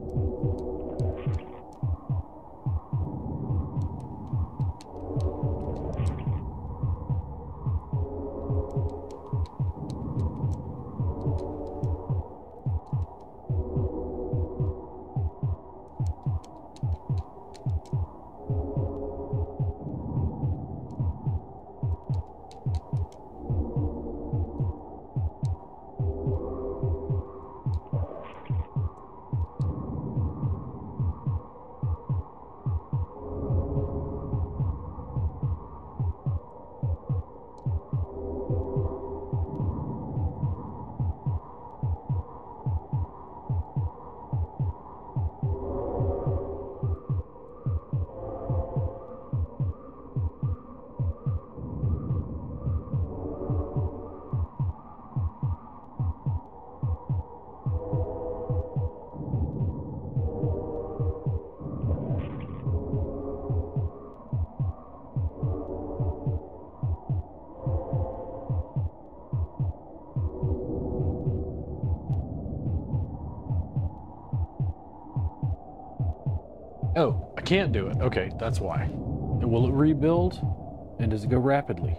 Oh, I can't do it. Okay, that's why. And will it rebuild? And does it go rapidly?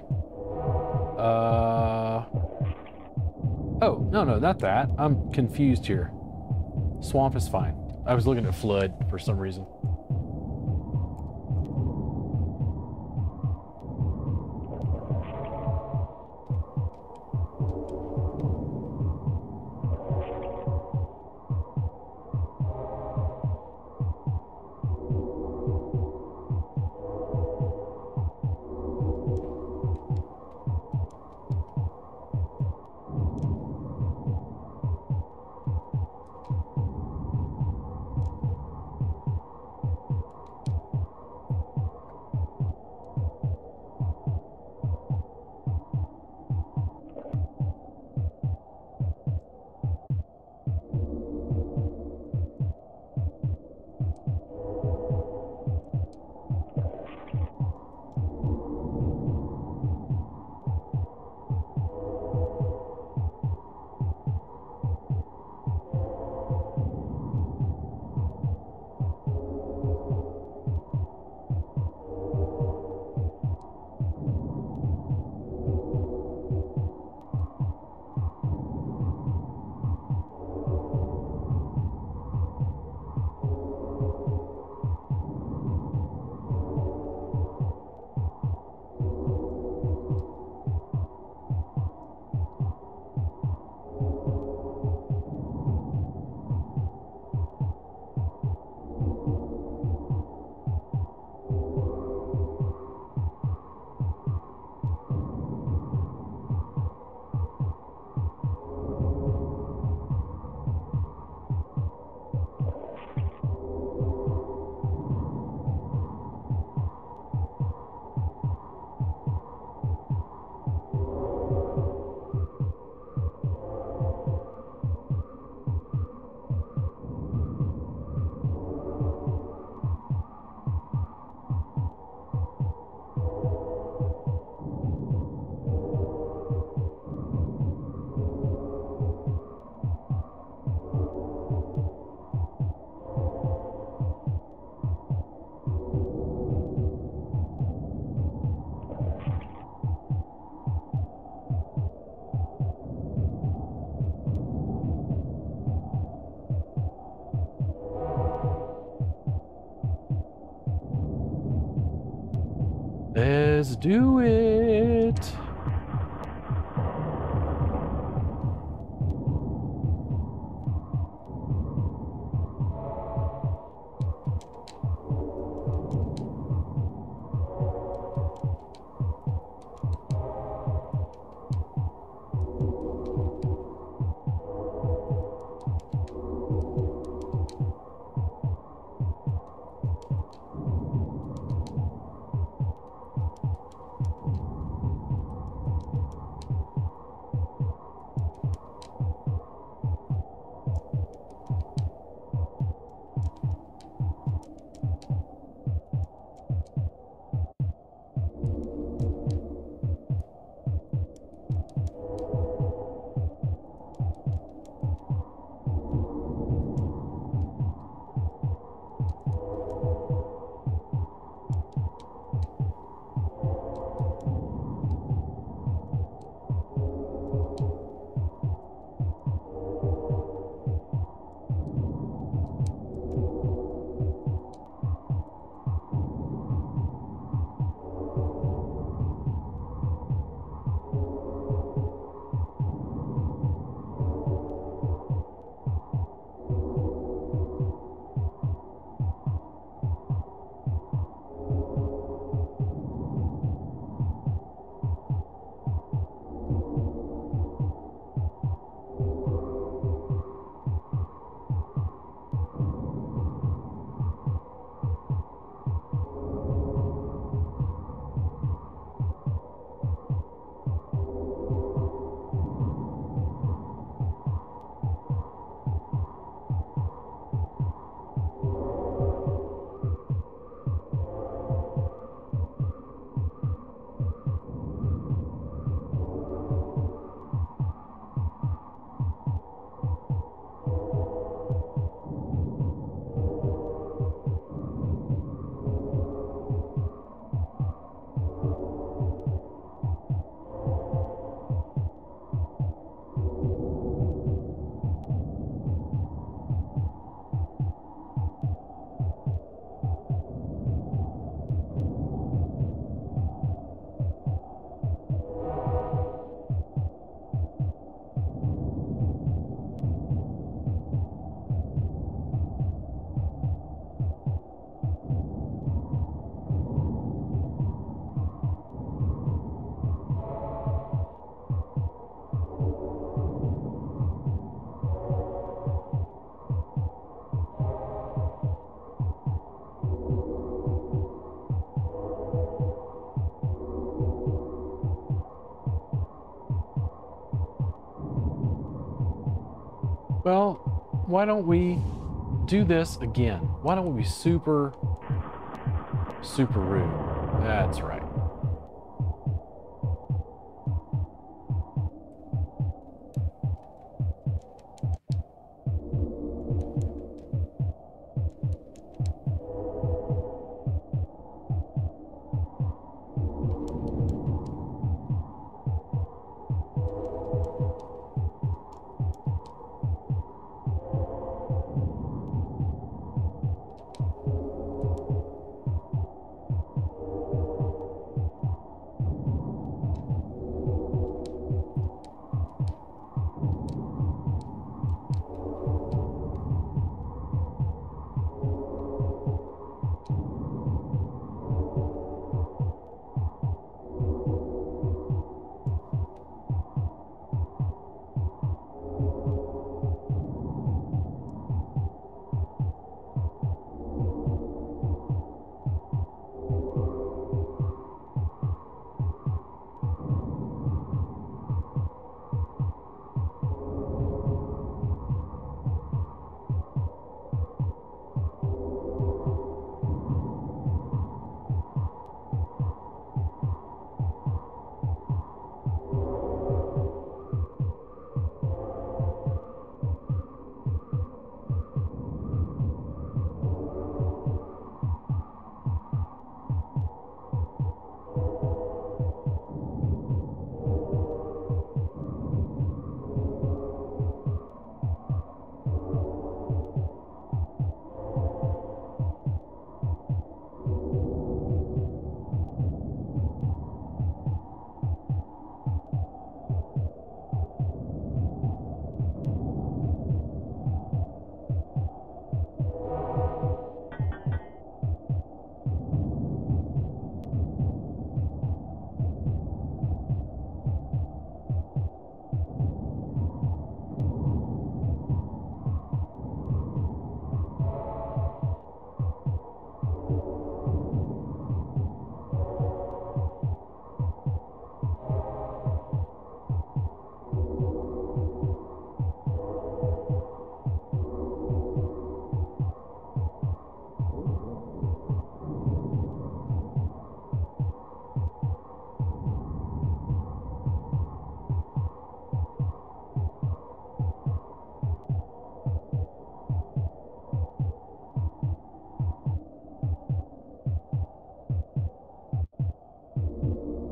Oh, no, not that. I'm confused here. Swamp is fine. I was looking at flood for some reason. Let's do it. Well, why don't we do this again? Why don't we be super, super rude? That's right.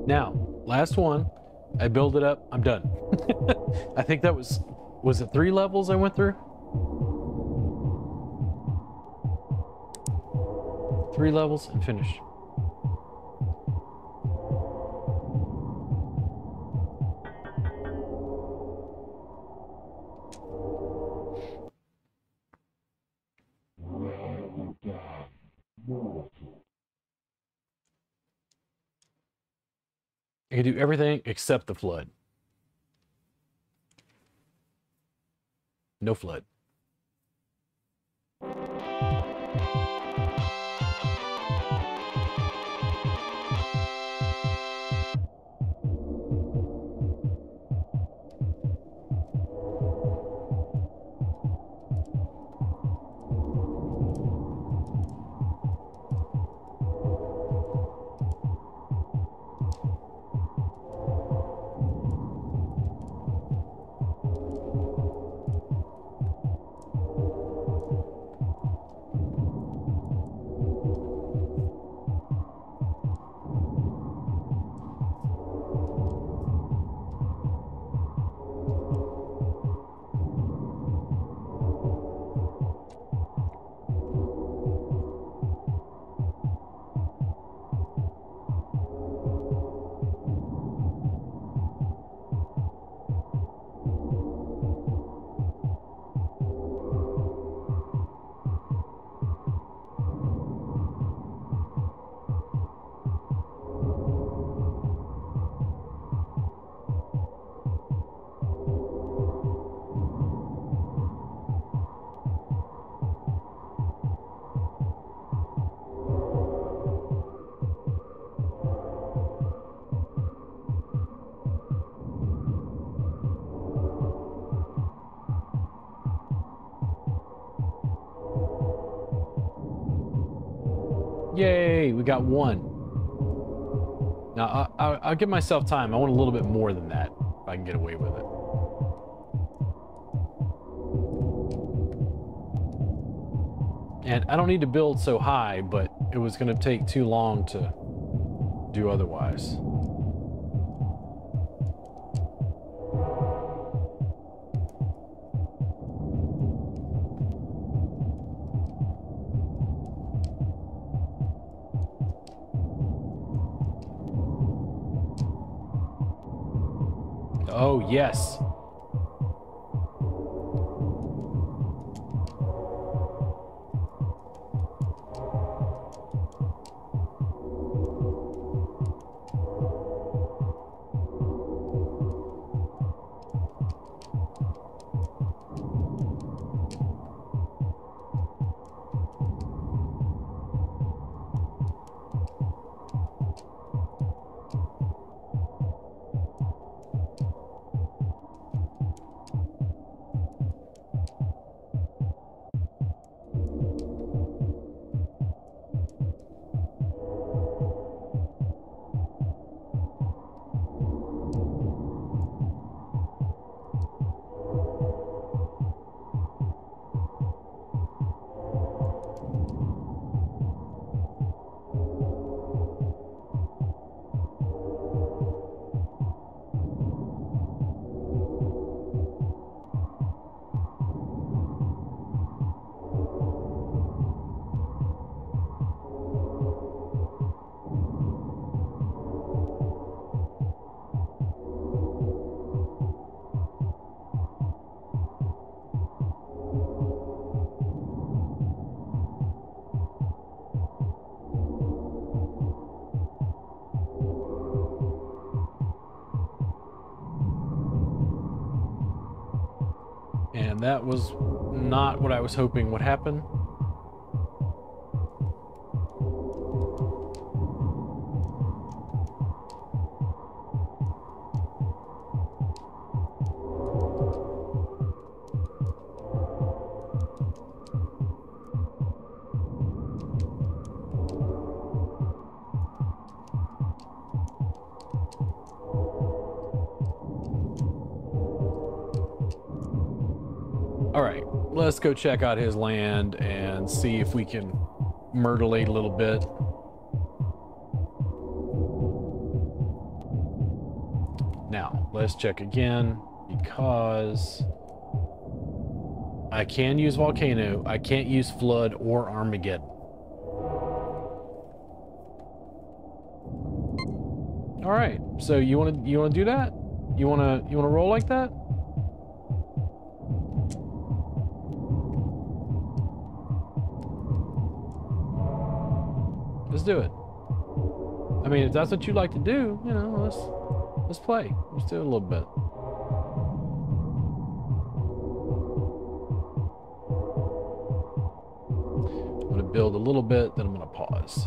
Now, last one. I build it up. I'm done. I think that was it 3 levels I went through? 3 levels and finished. I can do everything except the flood. No flood. Yay, we got 1. Now, I'll give myself time. I want a little bit more than that, if I can get away with it. And I don't need to build so high, but it was going to take too long to do otherwise. Oh, yes. And that was not what I was hoping would happen. All right, let's go check out his land and see if we can myrtlate a little bit. let's check again, because I can use Volcano. I can't use Flood or Armageddon. All right, so you want to do that? You want to roll like that? Let's do it. I mean, if that's what you like to do, you know, let's play. Let's do it a little bit. I'm going to build a little bit, then I'm going to pause.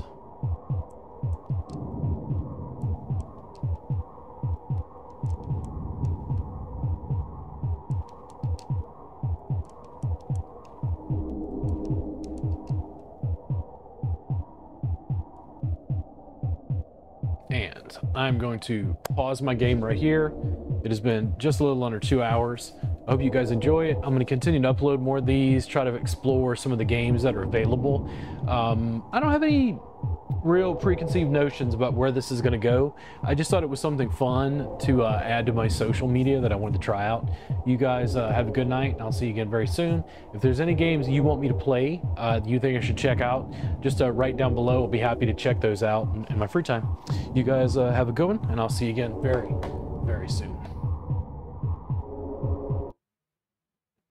And I'm going to pause my game right here. It has been just a little under 2 hours. I hope you guys enjoy it. I'm going to continue to upload more of these, try to explore some of the games that are available. I don't have any real preconceived notions about where this is going to go. I just thought it was something fun to add to my social media that I wanted to try out. You guys have a good night, and I'll see you again very soon. If there's any games you want me to play, you think I should check out, just write down below. I'll be happy to check those out in my free time. You guys have a good one, and I'll see you again very, very soon.